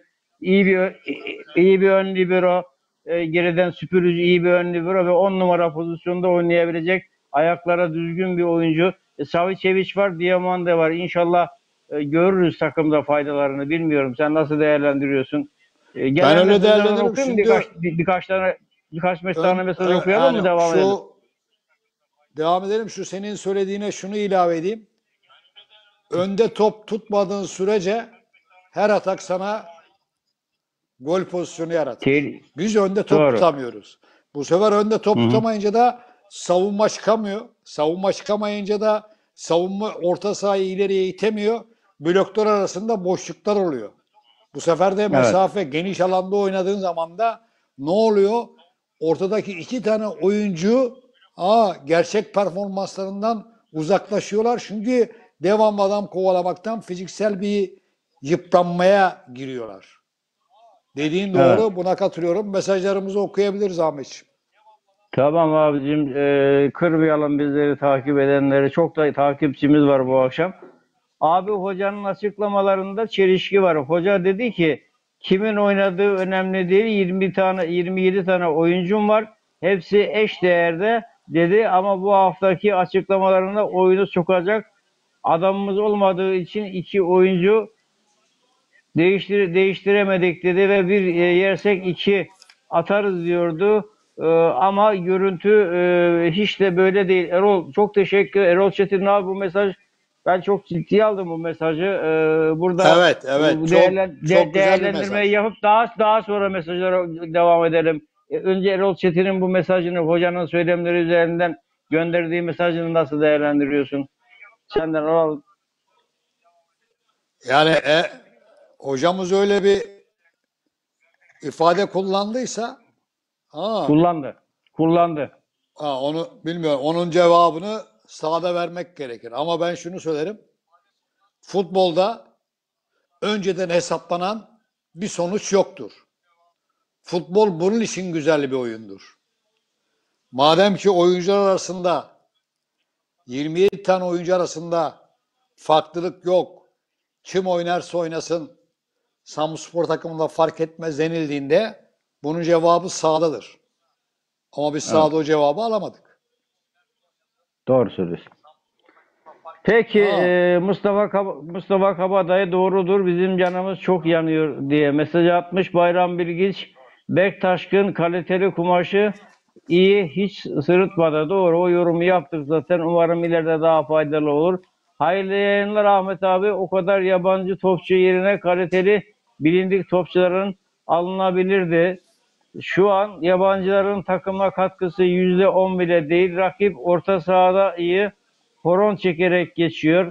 İyi bir ön libero, geriden süpürücü iyi bir ön libero ve 10 numara pozisyonda oynayabilecek ayaklara düzgün bir oyuncu. Savicevic var, Diamande var. İnşallah görürüz takımda faydalarını. Bilmiyorum. Sen nasıl değerlendiriyorsun? ben Gelen öyle mesajları değerlendiriyorum. okuyayım mı? Şimdi Birkaç beş tane mesaj okuyalım mı? yani Devam edelim. devam edelim. Şu senin söylediğine şunu ilave edeyim. Önde top tutmadığın sürece her atak sana gol pozisyonu yaratır. Tehli- Biz önde top Doğru. tutamıyoruz. Bu sefer önde Hı top hı. tutamayınca da savunma çıkamıyor. Savunma çıkamayınca da savunma orta sahayı ileriye itemiyor. Bloklar arasında boşluklar oluyor. Bu sefer de Evet. mesafe geniş alanda oynadığın zaman da ne oluyor? Ortadaki iki tane oyuncu gerçek performanslarından uzaklaşıyorlar. Çünkü devamlı adam kovalamaktan fiziksel bir yıpranmaya giriyorlar. Dediğin Evet. doğru, buna katılıyorum. Mesajlarımızı okuyabiliriz Ahmetciğim. Tamam abicim. Kırmayalım bizleri takip edenleri. Çok da takipçimiz var bu akşam. Abi hocanın açıklamalarında çelişki var. Hoca dedi ki kimin oynadığı önemli değil. 27 tane oyuncum var. Hepsi eş değerde dedi ama bu haftaki açıklamalarında oyunu sokacak adamımız olmadığı için iki oyuncu değiştiremedik dedi ve bir yersek iki atarız diyordu. Ama görüntü hiç de böyle değil. Erol çok teşekkür. Erol Çetin abi bu mesaj ben çok ciddiye aldım bu mesajı. Burada Evet, evet. Çok güzel bir değerlendirmeyi mesaj. yapıp daha sonra mesajlara devam edelim. Önce Erol Çetin'in bu mesajını hocanın söylemleri üzerinden gönderdiği mesajını nasıl değerlendiriyorsun? Senden alalım. Yani hocamız öyle bir ifade kullandıysa ha, Kullandı. Kullandı. onu bilmiyorum. Onun cevabını sahada vermek gerekir. Ama ben şunu söylerim. Futbolda önceden hesaplanan bir sonuç yoktur. Futbol bunun için güzel bir oyundur. Madem ki oyuncular arasında 27 tane oyuncu arasında farklılık yok. Kim oynarsa oynasın Samsunspor takımında fark etmez denildiğinde bunun cevabı sahadadır. Ama biz Evet. sahada o cevabı alamadık. Doğru söylüyorsun. Peki Ha, Mustafa Kabadayı doğrudur. Bizim canımız çok yanıyor diye mesaj atmış. Bayram Bilgiç Bektaşkın kaliteli kumaşı iyi hiç sırıtmadı. Doğru o yorumu yaptık zaten. Umarım ileride daha faydalı olur. Hayırlı yayınlar Ahmet abi. O kadar yabancı topçu yerine kaliteli bilindik topçuların alınabilirdi. Şu an yabancıların takıma katkısı %10 bile değil. Rakip orta sahada iyi. Horon çekerek geçiyor.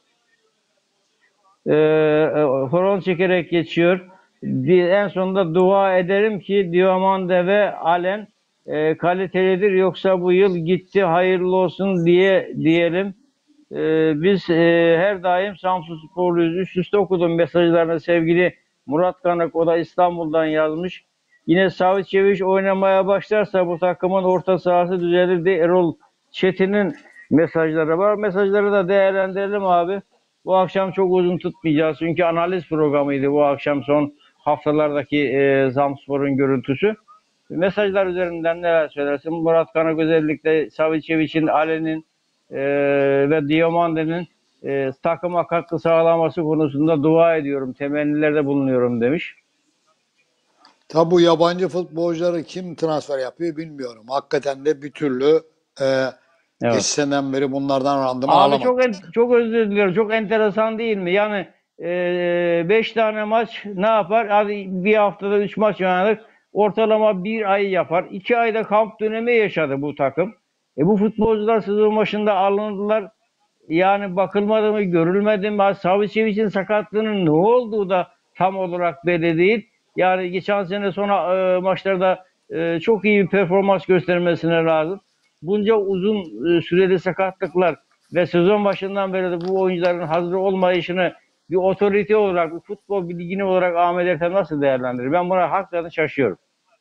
Horon çekerek geçiyor. En sonunda dua ederim ki Diomande ve Allen kalitelidir. Yoksa bu yıl gitti hayırlı olsun diyelim. Biz her daim Samsunsporluyuz. Üst üste okudum mesajlarını sevgili Murat Kanık. O da İstanbul'dan yazmış. Yine Savicevic oynamaya başlarsa bu takımın orta sahası düzelir diye Erol Çetin'in mesajları var. Mesajları da değerlendirelim abi. Bu akşam çok uzun tutmayacağız. Çünkü analiz programıydı bu akşam son haftalardaki Samspor'un görüntüsü. Mesajlar üzerinden neler söylersin? Murat Kanık özellikle Savicevic'in, Alen'in ve Diomande'nin takıma katkı sağlaması konusunda dua ediyorum, temennilerde bulunuyorum demiş. tabi bu yabancı futbolcuları kim transfer yapıyor bilmiyorum. Hakikaten de bir türlü geç Evet. seneden beri bunlardan randıman Abi alamadık. çok özür diliyorum. Çok enteresan değil mi? Yani 5 tane maç ne yapar? Hadi bir haftada 3 maç oynadık. Ortalama bir ay yapar. 2 ayda kamp dönemi yaşadı bu takım. Bu futbolcular sezon başında alındılar. Yani bakılmadı mı, görülmedi mi? Savicevic'in sakatlığının ne olduğu da tam olarak belli değil. Yani geçen sene sonra maçlarda çok iyi bir performans göstermesine lazım. Bunca uzun süreli sakatlıklar ve sezon başından beri de bu oyuncuların hazır olmayışını bir otorite olarak, bir futbol bilgini olarak Ahmet Ertem nasıl değerlendirir? Ben buna hakikaten şaşıyorum.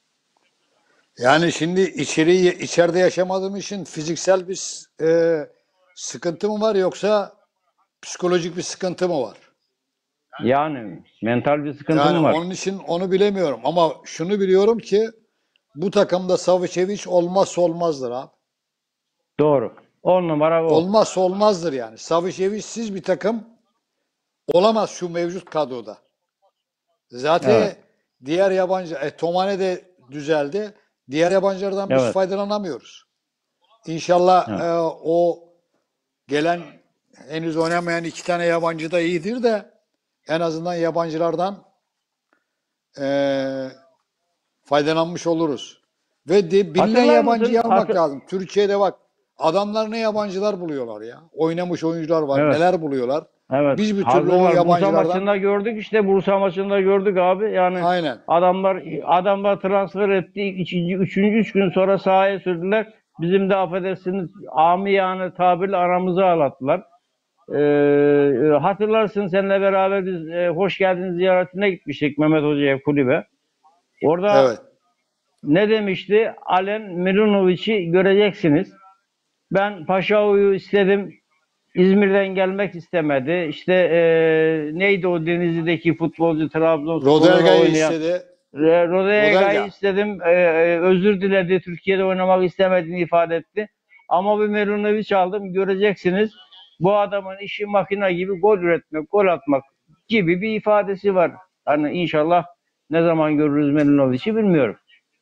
Yani şimdi içeride yaşamadığım için fiziksel bir sıkıntı mı var yoksa psikolojik bir sıkıntı mı var? Yani mental bir sıkıntı Yani mı var? onun için onu bilemiyorum ama şunu biliyorum ki bu takımda Savicevic olmazsa olmazdır abi. Doğru. 10 numara o. Olmazsa olmazdır yani. Savicevic'siz bir takım olamaz şu mevcut kadroda. Zaten Evet. diğer yabancı, Tomane de düzeldi. Diğer yabancılardan biz Evet. faydalanamıyoruz. İnşallah Evet. o gelen henüz oynamayan 2 tane yabancı da iyidir de en azından yabancılardan e, faydalanmış oluruz. Ve bilinen Hatırlar mısın? yabancıyı almak lazım. Türkiye'de bak adamlar ne yabancılar buluyorlar ya. Oynamış oyuncular var. Evet. Neler buluyorlar. Evet. Biz bir türlü o Hazırlar. Bursa yabancılardan maçında gördük işte. Bursa maçında gördük abi. Yani aynen. adamlar transfer etti. Üçüncü 3 gün sonra sahaya sürdüler. Bizim de affedersiniz amiyane tabirle aramızı ağlattılar. Hatırlarsın seninle beraber biz hoş geldiniz ziyaretine gitmiştik Mehmet Hoca'ya kulübe. Orada Evet. ne demişti? Alen Milunovic'i göreceksiniz. Ben Paşao'yu istedim. İzmir'den gelmek istemedi. İşte neydi o Denizli'deki futbolcu Trabzonspor'da Rodelga'yı oynayan istedi. Rodega'yı Rodelga. istedim. Özür diledi. Türkiye'de oynamak istemediğini ifade etti. Ama bir Milunovic aldım. Göreceksiniz. Bu adamın işi makine gibi gol üretmek, gol atmak gibi bir ifadesi var. Hani inşallah ne zaman görürüz Milunovic'i bilmiyorum.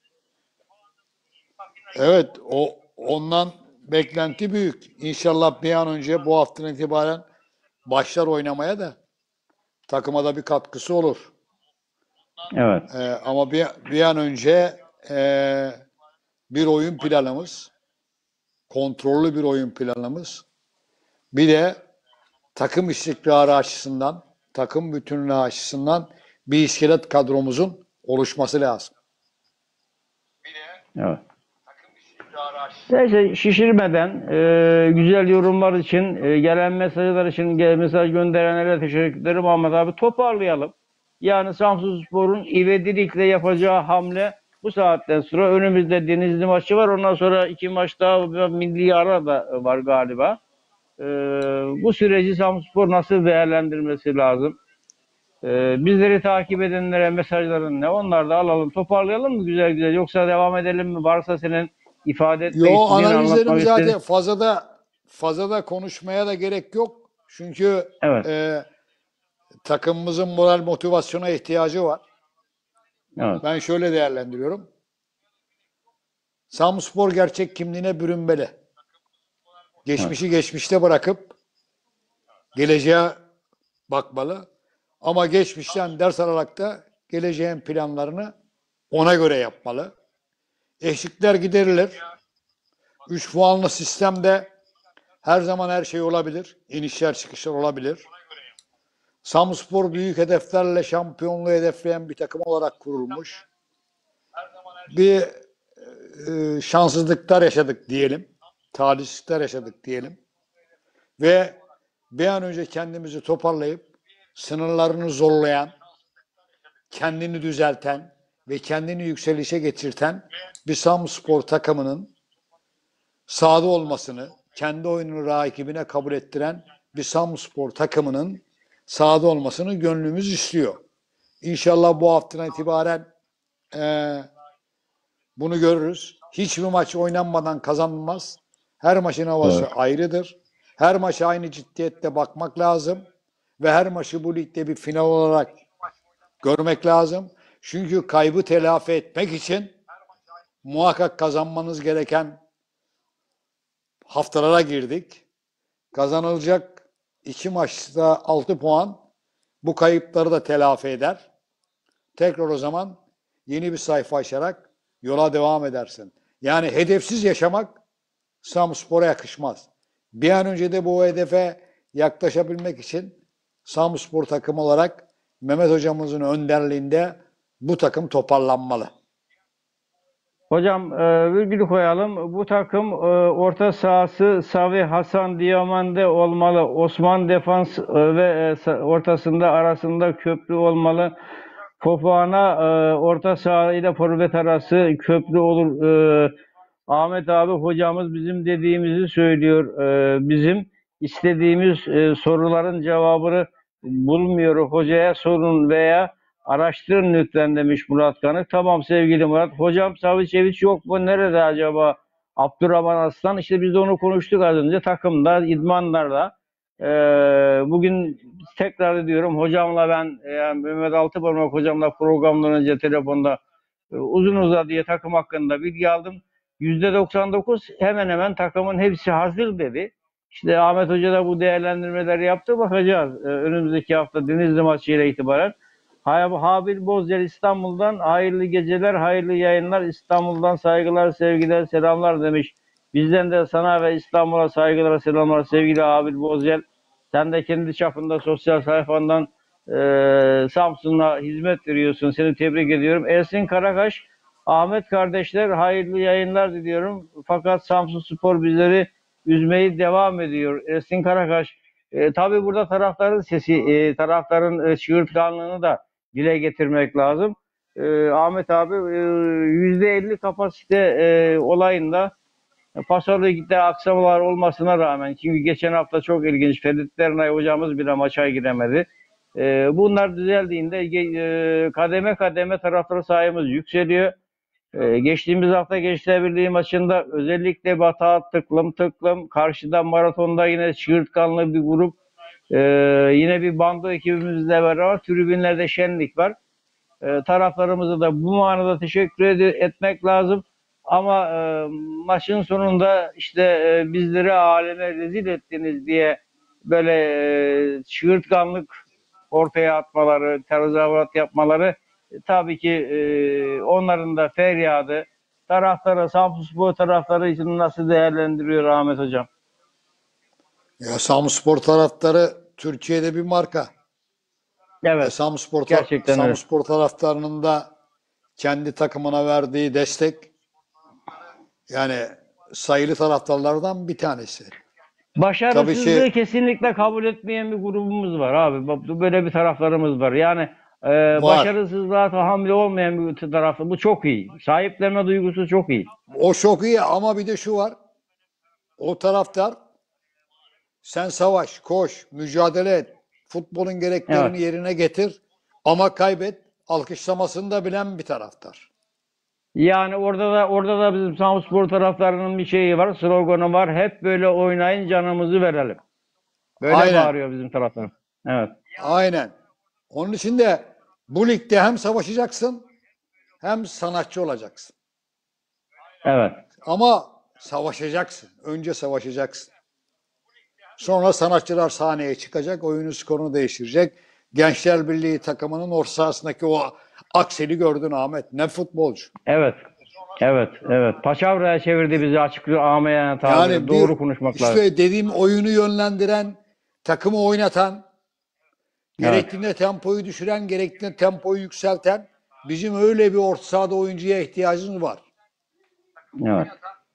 Evet, ondan beklenti büyük. İnşallah bir an önce bu haftadan itibaren başlar oynamaya da takıma da bir katkısı olur. Evet. Ama bir an önce bir oyun planımız, kontrollü bir oyun planımız, bir de takım istikrarı açısından, takım bütünlüğü açısından bir iskelet kadromuzun oluşması lazım. Evet. Neyse şişirmeden güzel yorumlar için, gelen mesajlar için mesaj gönderenlere teşekkür ederim Ahmet abi. Toparlayalım. Yani Samsunspor'un ivedilikle yapacağı hamle bu saatten sonra önümüzde Denizli maçı var. Ondan sonra 2 maç daha milli ara da var galiba. Bu süreci Samsunspor nasıl değerlendirmesi lazım? Bizleri takip edenlere mesajların ne? Onları da alalım. Toparlayalım mı güzel güzel? Yoksa devam edelim mi? Varsa senin ifade etmek Yo, istediğin, analizlerim anlatmak istediğin. zaten fazla da konuşmaya da gerek yok. Çünkü Evet. takımımızın moral motivasyona ihtiyacı var. Evet. Ben şöyle değerlendiriyorum. Samspor gerçek kimliğine bürünmeli. Geçmişi geçmişte bırakıp geleceğe bakmalı. Ama geçmişten ders alarak da geleceğin planlarını ona göre yapmalı. Eksikler giderilir. 3 puanlı sistemde her zaman her şey olabilir. İnişler çıkışlar olabilir. Samspor büyük hedeflerle şampiyonluğu hedefleyen bir takım olarak kurulmuş. Bir şanssızlıklar yaşadık diyelim. Talihsizlikler yaşadık diyelim. Ve bir an önce kendimizi toparlayıp sınırlarını zorlayan, kendini düzelten ve kendini yükselişe geçirten bir Samspor takımının sahada olmasını, kendi oyununu rakibine kabul ettiren bir Samspor takımının sahada olmasını gönlümüz istiyor. İnşallah bu haftadan itibaren bunu görürüz. Hiçbir maç oynanmadan kazanılmaz. Her maçın havası ayrıdır. Her maça aynı ciddiyetle bakmak lazım. Ve her maçı bu ligde bir final olarak görmek lazım. Çünkü kaybı telafi etmek için muhakkak kazanmanız gereken haftalara girdik. Kazanılacak 2 maçta 6 puan bu kayıpları da telafi eder. Tekrar o zaman yeni bir sayfa açarak yola devam edersin. Yani hedefsiz yaşamak Samspor'a yakışmaz. Bir an önce de bu hedefe yaklaşabilmek için Samspor takım olarak Mehmet hocamızın önderliğinde bu takım toparlanmalı. Hocam virgül koyalım. Bu takım orta sahası Savi, Hasan, Diamande olmalı. Osman defans ve ortasında arasında köprü olmalı. Fofana orta saha ile forvet arası köprü olur. Ahmet abi hocamız bizim dediğimizi söylüyor. Bizim istediğimiz soruların cevabını bulmuyor. Hocaya sorun veya araştırın lütfen demiş Murat Kanık. Tamam sevgili Murat. Hocam Savicevic yok mu? Nerede acaba? Abdurrahman Aslan. İşte biz de onu konuştuk az önce. Takımda, idmanlarda. Bugün tekrar ediyorum. Hocamla ben yani Mehmet Altıparmak hocamla programdan önce telefonda uzun uzadıya takım hakkında bilgi aldım. %99 hemen hemen takımın hepsi hazır dedi. İşte Ahmet Hoca da bu değerlendirmeleri yaptı. Bakacağız. Önümüzdeki hafta Denizli maçıyla itibaren. Habil Bozyer İstanbul'dan hayırlı geceler, hayırlı yayınlar. İstanbul'dan saygılar, sevgiler, selamlar demiş. Bizden de sana ve İstanbul'a saygılar, selamlar sevgili Habil Bozyer. Sen de kendi çapında sosyal sayfandan Samsun'a hizmet veriyorsun. Seni tebrik ediyorum. Ersin Karakaş, Ahmet kardeşler hayırlı yayınlar diliyorum. Fakat Samsunspor bizleri üzmeyi devam ediyor. Ersin Karakaş, tabii burada taraftarın sesi, taraftarın çığırtkanlığını da dile getirmek lazım. Ahmet abi %50 kapasite olayında Paso Lig'de aksamalar olmasına rağmen, çünkü geçen hafta çok ilginç, Ferit Dernay hocamız bile maça giremedi. Bunlar düzeldiğinde kademe kademe taraftar sayımız yükseliyor. Geçtiğimiz hafta Gençler Birliği maçında özellikle Bata tıklım tıklım, karşıdan maratonda yine çığırtkanlı bir grup, yine bir bando ekibimizle beraber tribünlerde şenlik var. Taraflarımıza da bu manada teşekkür etmek lazım. Ama maçın sonunda işte bizleri aleme rezil ettiniz diye böyle çığırtkanlık ortaya atmaları, tezahürat yapmaları tabii ki onların da feryadı. Taraftarı, Samsunspor taraftarı için nasıl değerlendiriyor Ahmet Hocam? Ya Samspor taraftarı Türkiye'de bir marka. Evet, gerçekten öyle. Samspor taraftarının da kendi takımına verdiği destek yani sayılı taraftarlardan bir tanesi. Başarısızlığı kesinlikle kabul etmeyen bir grubumuz var abi. Böyle bir taraflarımız var. Yani başarısızlığa tahammül olmayan bir tarafı. Bu çok iyi. Sahiplenme duygusu çok iyi. O çok iyi ama bir de şu var. O taraftar sen savaş, koş, mücadele et. Futbolun gereklerini yerine getir ama kaybet. Alkışlamasını da bilen bir taraftar. Yani orada da bizim Samsunspor taraftarının bir şeyi var, sloganı var. Hep böyle oynayın, canımızı verelim. Böyle bağırıyor bizim taraftar. Evet. Aynen. Onun için de bu ligde hem savaşacaksın hem sanatçı olacaksın. Evet. Ama savaşacaksın. Önce savaşacaksın. Sonra sanatçılar sahneye çıkacak, oyunun skorunu değiştirecek. Gençler Birliği takımının orta sahasındaki o akseli gördün Ahmet. Ne futbolcu. Evet. Evet, evet. Paçavra'ya çevirdi bizi, açıklığı ağmayan tabiri. Yani doğru konuşmak lazım. İşte dediğim oyunu yönlendiren, takımı oynatan, gerektiğinde tempoyu düşüren, gerektiğinde tempoyu yükselten, bizim öyle bir orta sahada oyuncuya ihtiyacımız var. Evet.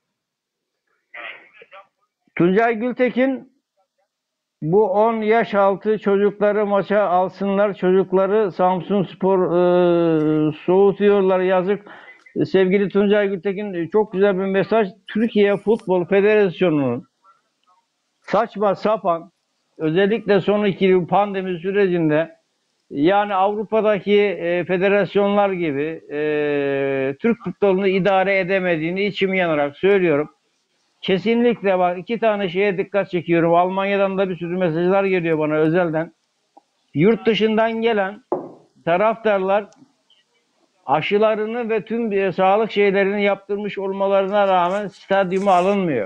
Tuncay Gültekin, bu 10 yaş altı çocukları maça alsınlar. Çocukları Samsunspor soğutuyorlar, yazık. Sevgili Tuncay Gültekin, çok güzel bir mesaj. Türkiye Futbol Federasyonu'nun saçma sapan, özellikle sonraki pandemi sürecinde, yani Avrupa'daki federasyonlar gibi Türk futbolunu idare edemediğini içim yanarak söylüyorum. Kesinlikle bak, iki tane şeye dikkat çekiyorum. Almanya'dan da bir sürü mesajlar geliyor bana özelden. Yurt dışından gelen taraftarlar aşılarını ve tüm sağlık şeylerini yaptırmış olmalarına rağmen stadyuma alınmıyor.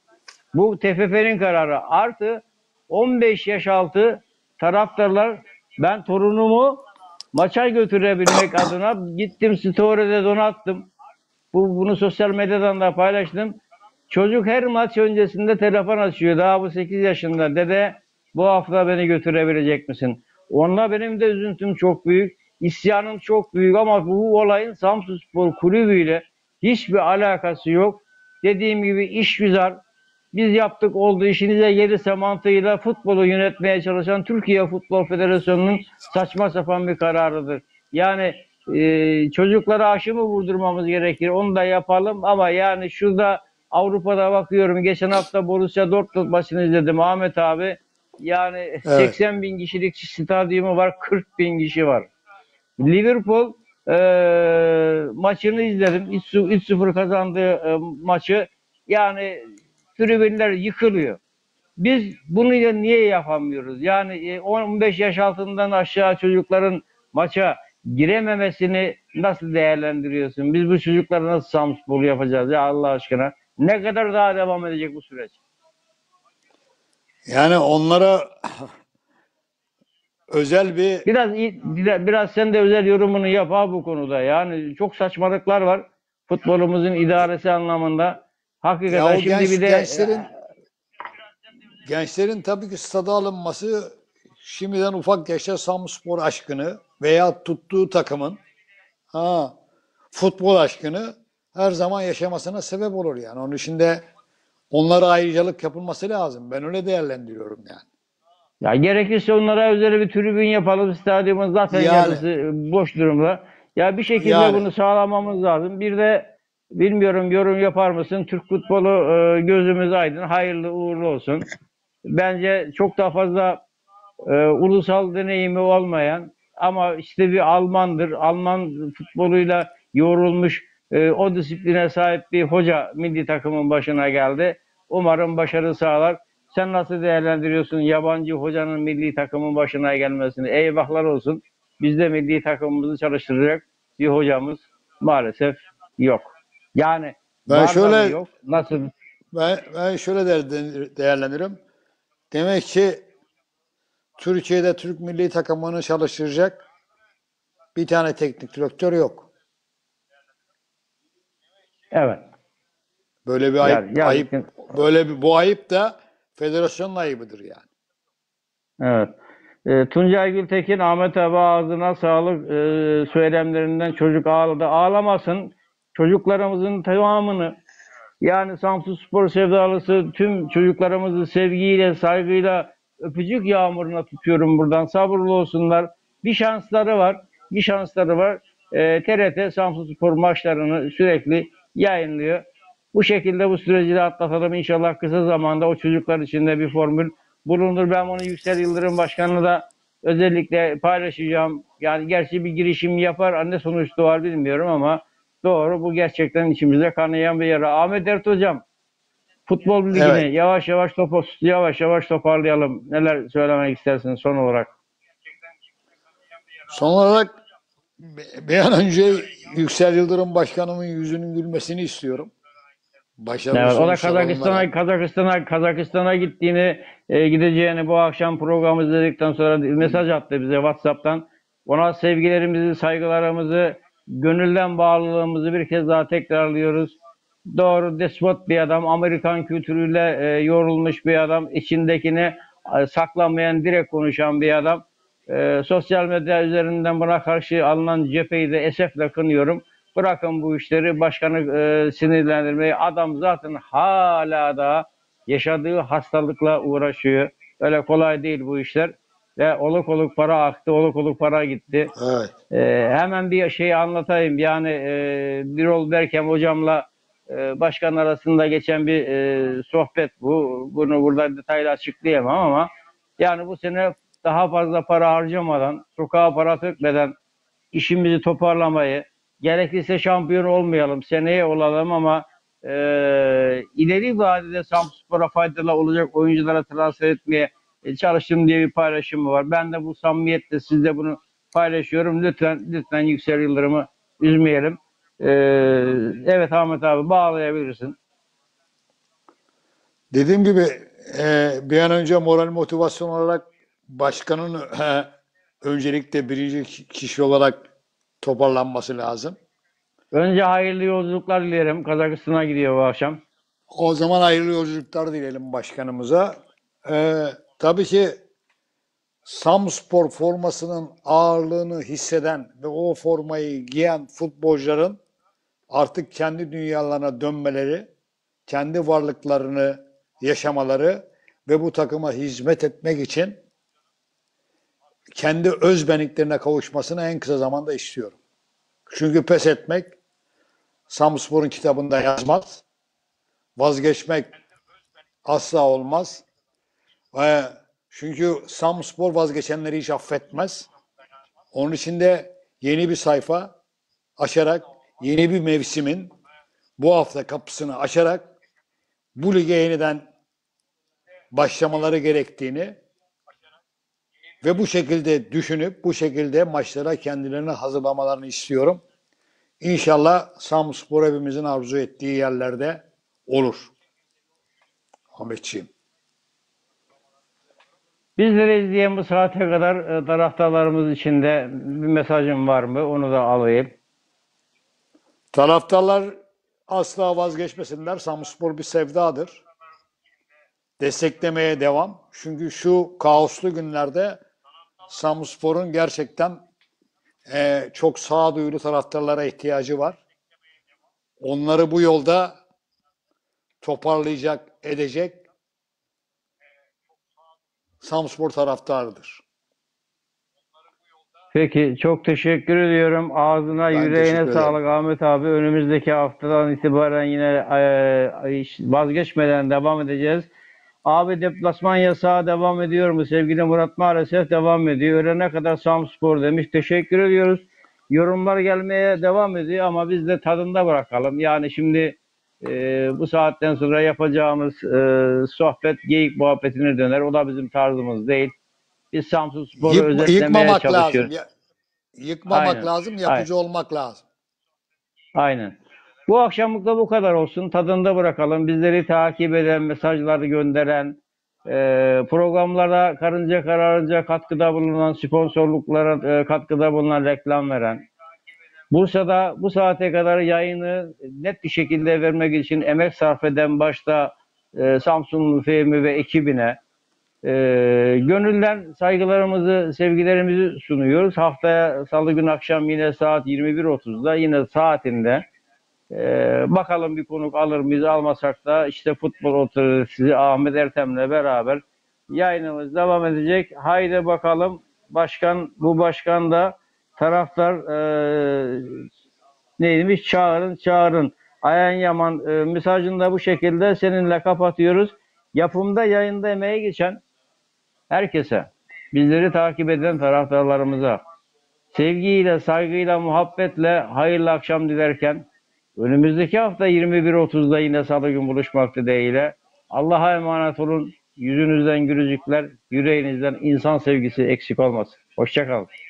Bu TFF'nin kararı. Artı 15 yaş altı taraftarlar Ben torunumu maça götürebilmek adına gittim story'de donattım. Bunu sosyal medyadan da paylaştım. Çocuk her maç öncesinde telefon açıyor. Daha bu 8 yaşında. Dede bu hafta beni götürebilecek misin? Onunla benim de üzüntüm çok büyük. İsyanım çok büyük ama bu olayın Samsunspor Kulübü ile hiçbir alakası yok. Dediğim gibi iş güzel. Biz yaptık oldu işinize gelirse mantığıyla futbolu yönetmeye çalışan Türkiye Futbol Federasyonu'nun saçma sapan bir kararıdır. Yani çocuklara aşı mı vurdurmamız gerekir? Onu da yapalım ama yani şurada Avrupa'da bakıyorum. Geçen hafta Borussia Dortmund maçını izledim Ahmet abi. Yani Evet. 80 bin kişilik stadyumu var, 40 bin kişi var. Liverpool maçını izledim. 3-0 kazandığı maçı. Yani tribünler yıkılıyor. Biz bunu niye yapamıyoruz? Yani 15 yaş altından aşağı çocukların maça girememesini nasıl değerlendiriyorsun? Biz bu çocuklara nasıl Samspor yapacağız ya Allah aşkına? Ne kadar daha devam edecek bu süreç? Yani onlara özel bir Biraz sen de özel yorumunu yap abi bu konuda. Yani çok saçmalıklar var futbolumuzun idaresi anlamında. ya Hakikaten o şimdi bir de gençlerin tabii ki stada alınması şimdiden ufak yaşta Samspor aşkını veya tuttuğu takımın ha futbol aşkını her zaman yaşamasına sebep olur yani. Onun için de onlara ayrıcalık yapılması lazım. Ben öyle değerlendiriyorum yani. ya gerekirse onlara özel bir tribün yapalım. Stadyumun zaten Yani yarısı boş durumda. Ya bir şekilde yani bunu sağlamamız lazım. Bir de bilmiyorum yorum yapar mısın? Türk futbolu gözümüz aydın. Hayırlı uğurlu olsun. Bence çok daha fazla ulusal deneyimi olmayan ama işte bir Almandır. Alman futboluyla yoğrulmuş o disipline sahip bir hoca milli takımın başına geldi. Umarım başarı sağlar. Sen nasıl değerlendiriyorsun yabancı hocanın milli takımın başına gelmesini? Eyvahlar olsun. Bizde milli takımımızı çalıştıracak bir hocamız maalesef yok. Yani ben var da mı şöyle yok? Nasıl? ben şöyle değerlendiriyorum. Demek ki Türkiye'de Türk milli takımını çalıştıracak bir tane teknik direktör yok. Evet. Böyle bir Yani ayıp yazık. bu ayıp da federasyonun ayıbıdır yani. Evet. Tuncay Gültekin, Ahmet abi ağzına sağlık söylemlerinden çocuk ağladı. Ağlamasın. Çocuklarımızın tamamını yani Samsunspor sevdalısı tüm çocuklarımızı sevgiyle, saygıyla öpücük yağmuruna tutuyorum buradan. Sabırlı olsunlar. Bir şansları var. Bir şansları var. TRT Samsunspor maçlarını sürekli yayınlıyor. Bu şekilde bu süreci de atlatalım. İnşallah kısa zamanda o çocuklar için de bir formül bulunur. Ben bunu Yüksel Yıldırım Başkanı'na da özellikle paylaşacağım. Yani gerçi bir girişim yapar. Ne sonuç doğar bilmiyorum ama doğru bu gerçekten içimizde kanayan bir yara. Ahmet Ert Hocam, futbol Evet. ligini yavaş yavaş toparlayalım. Neler söylemek istersiniz son olarak? Son olarak bir an önce Yüksel Yıldırım Başkanımın yüzünün gülmesini istiyorum. Başarılı Evet, o da sonuçlar alınarak. Kazakistan'a gideceğini bu akşam programı izledikten sonra mesaj attı bize WhatsApp'tan. Ona sevgilerimizi, saygılarımızı, gönülden bağlılığımızı bir kez daha tekrarlıyoruz. Doğru despot bir adam, Amerikan kültürüyle yoğrulmuş bir adam, içindekini saklamayan, direkt konuşan bir adam. Sosyal medya üzerinden buna karşı alınan cepheyi de esefle kınıyorum. Bırakın bu işleri, başkanı sinirlendirmeyi. Adam zaten hala da yaşadığı hastalıkla uğraşıyor. Öyle kolay değil bu işler. Ve oluk oluk para aktı, oluk oluk para gitti. Evet. Hemen bir şey anlatayım. Yani Birol Berkem hocamla başkan arasında geçen bir sohbet bu. Bunu burada detaylı açıklayamam ama yani bu sene daha fazla para harcamadan, sokağa para dökmeden işimizi toparlamayı, gerekirse şampiyon olmayalım, seneye olalım ama e, ileri vadede Samsunspor'a faydalı olacak oyunculara transfer etmeye çalıştım diye bir paylaşımı var. Ben de bu samimiyetle sizle bunu paylaşıyorum. Lütfen Yüksel Yıldırım'ı üzmeyelim. E, evet Ahmet abi bağlayabilirsin. Dediğim gibi bir an önce moral motivasyon olarak başkanın öncelikle birinci kişi olarak toparlanması lazım. Önce hayırlı yolculuklar dilerim. Kazakistan'a gidiyor bu akşam. O zaman hayırlı yolculuklar dileyelim başkanımıza. Tabii ki Samspor formasının ağırlığını hisseden ve o formayı giyen futbolcuların artık kendi dünyalarına dönmeleri, kendi varlıklarını yaşamaları ve bu takıma hizmet etmek için kendi özbenliklerine kavuşmasını en kısa zamanda istiyorum. Çünkü pes etmek Samspor'un kitabında yazmaz. Vazgeçmek asla olmaz. Çünkü Samspor vazgeçenleri hiç affetmez. Onun için de yeni bir sayfa açarak, yeni bir mevsimin bu hafta kapısını açarak bu lige yeniden başlamaları gerektiğini ve bu şekilde düşünüp bu şekilde maçlara kendilerini hazırlamalarını istiyorum. İnşallah Samspor hepimizin arzu ettiği yerlerde olur. Ahmetciğim. Bizleri izleyen bu saate kadar taraftarlarımız için de bir mesajım var mı? Onu da alayım. Taraftarlar asla vazgeçmesinler. Samspor bir sevdadır. Desteklemeye devam. Çünkü şu kaoslu günlerde Samspor'un gerçekten çok sağduyulu taraftarlara ihtiyacı var. Onları bu yolda toparlayacak, edecek Samspor taraftarıdır. Peki çok teşekkür ediyorum. Ağzına, Ben yüreğine teşekkür sağlık ederim. Ahmet abi. Önümüzdeki haftadan itibaren yine vazgeçmeden devam edeceğiz. Abi deplasman yasağı devam ediyor mu? Sevgili Murat maalesef devam ediyor. Ölene kadar Samspor demiş. Teşekkür ediyoruz. Yorumlar gelmeye devam ediyor ama biz de tadında bırakalım. Yani şimdi bu saatten sonra yapacağımız sohbet geyik muhabbetine döner. O da bizim tarzımız değil. Biz Samsunspor'u özetlemeye Yıkmamak lazım. çalışıyoruz. Yıkmamak Aynen. lazım, Aynen. yapıcı olmak lazım. Aynen. Bu akşamlık da bu kadar olsun. Tadında bırakalım. Bizleri takip eden, mesajları gönderen, programlara karınca kararınca katkıda bulunan, sponsorluklara katkıda bulunan, reklam veren, Bursa'da bu saate kadar yayını net bir şekilde vermek için emek sarf eden başta Samsunlu Fehmi ve ekibine gönülden saygılarımızı, sevgilerimizi sunuyoruz. Haftaya Salı günü akşam yine saat 21.30'da yine saatinde bakalım bir konuk alır mıyız, almasak da işte futbol otoritesi Ahmet Ertem'le beraber yayınımız devam edecek. Haydi bakalım bu başkan da taraftar neymiş? Çağırın. Ayhan Yaman mesajını da bu şekilde seninle kapatıyoruz. Yapımda yayında emeği geçen herkese, bizleri takip eden taraftarlarımıza sevgiyle, saygıyla, muhabbetle hayırlı akşam dilerken önümüzdeki hafta 21.30'da yine Salı gün buluşmak dileğiyle Allah'a emanet olun. Yüzünüzden gülücükler, yüreğinizden insan sevgisi eksik olmasın. Hoşça kalın.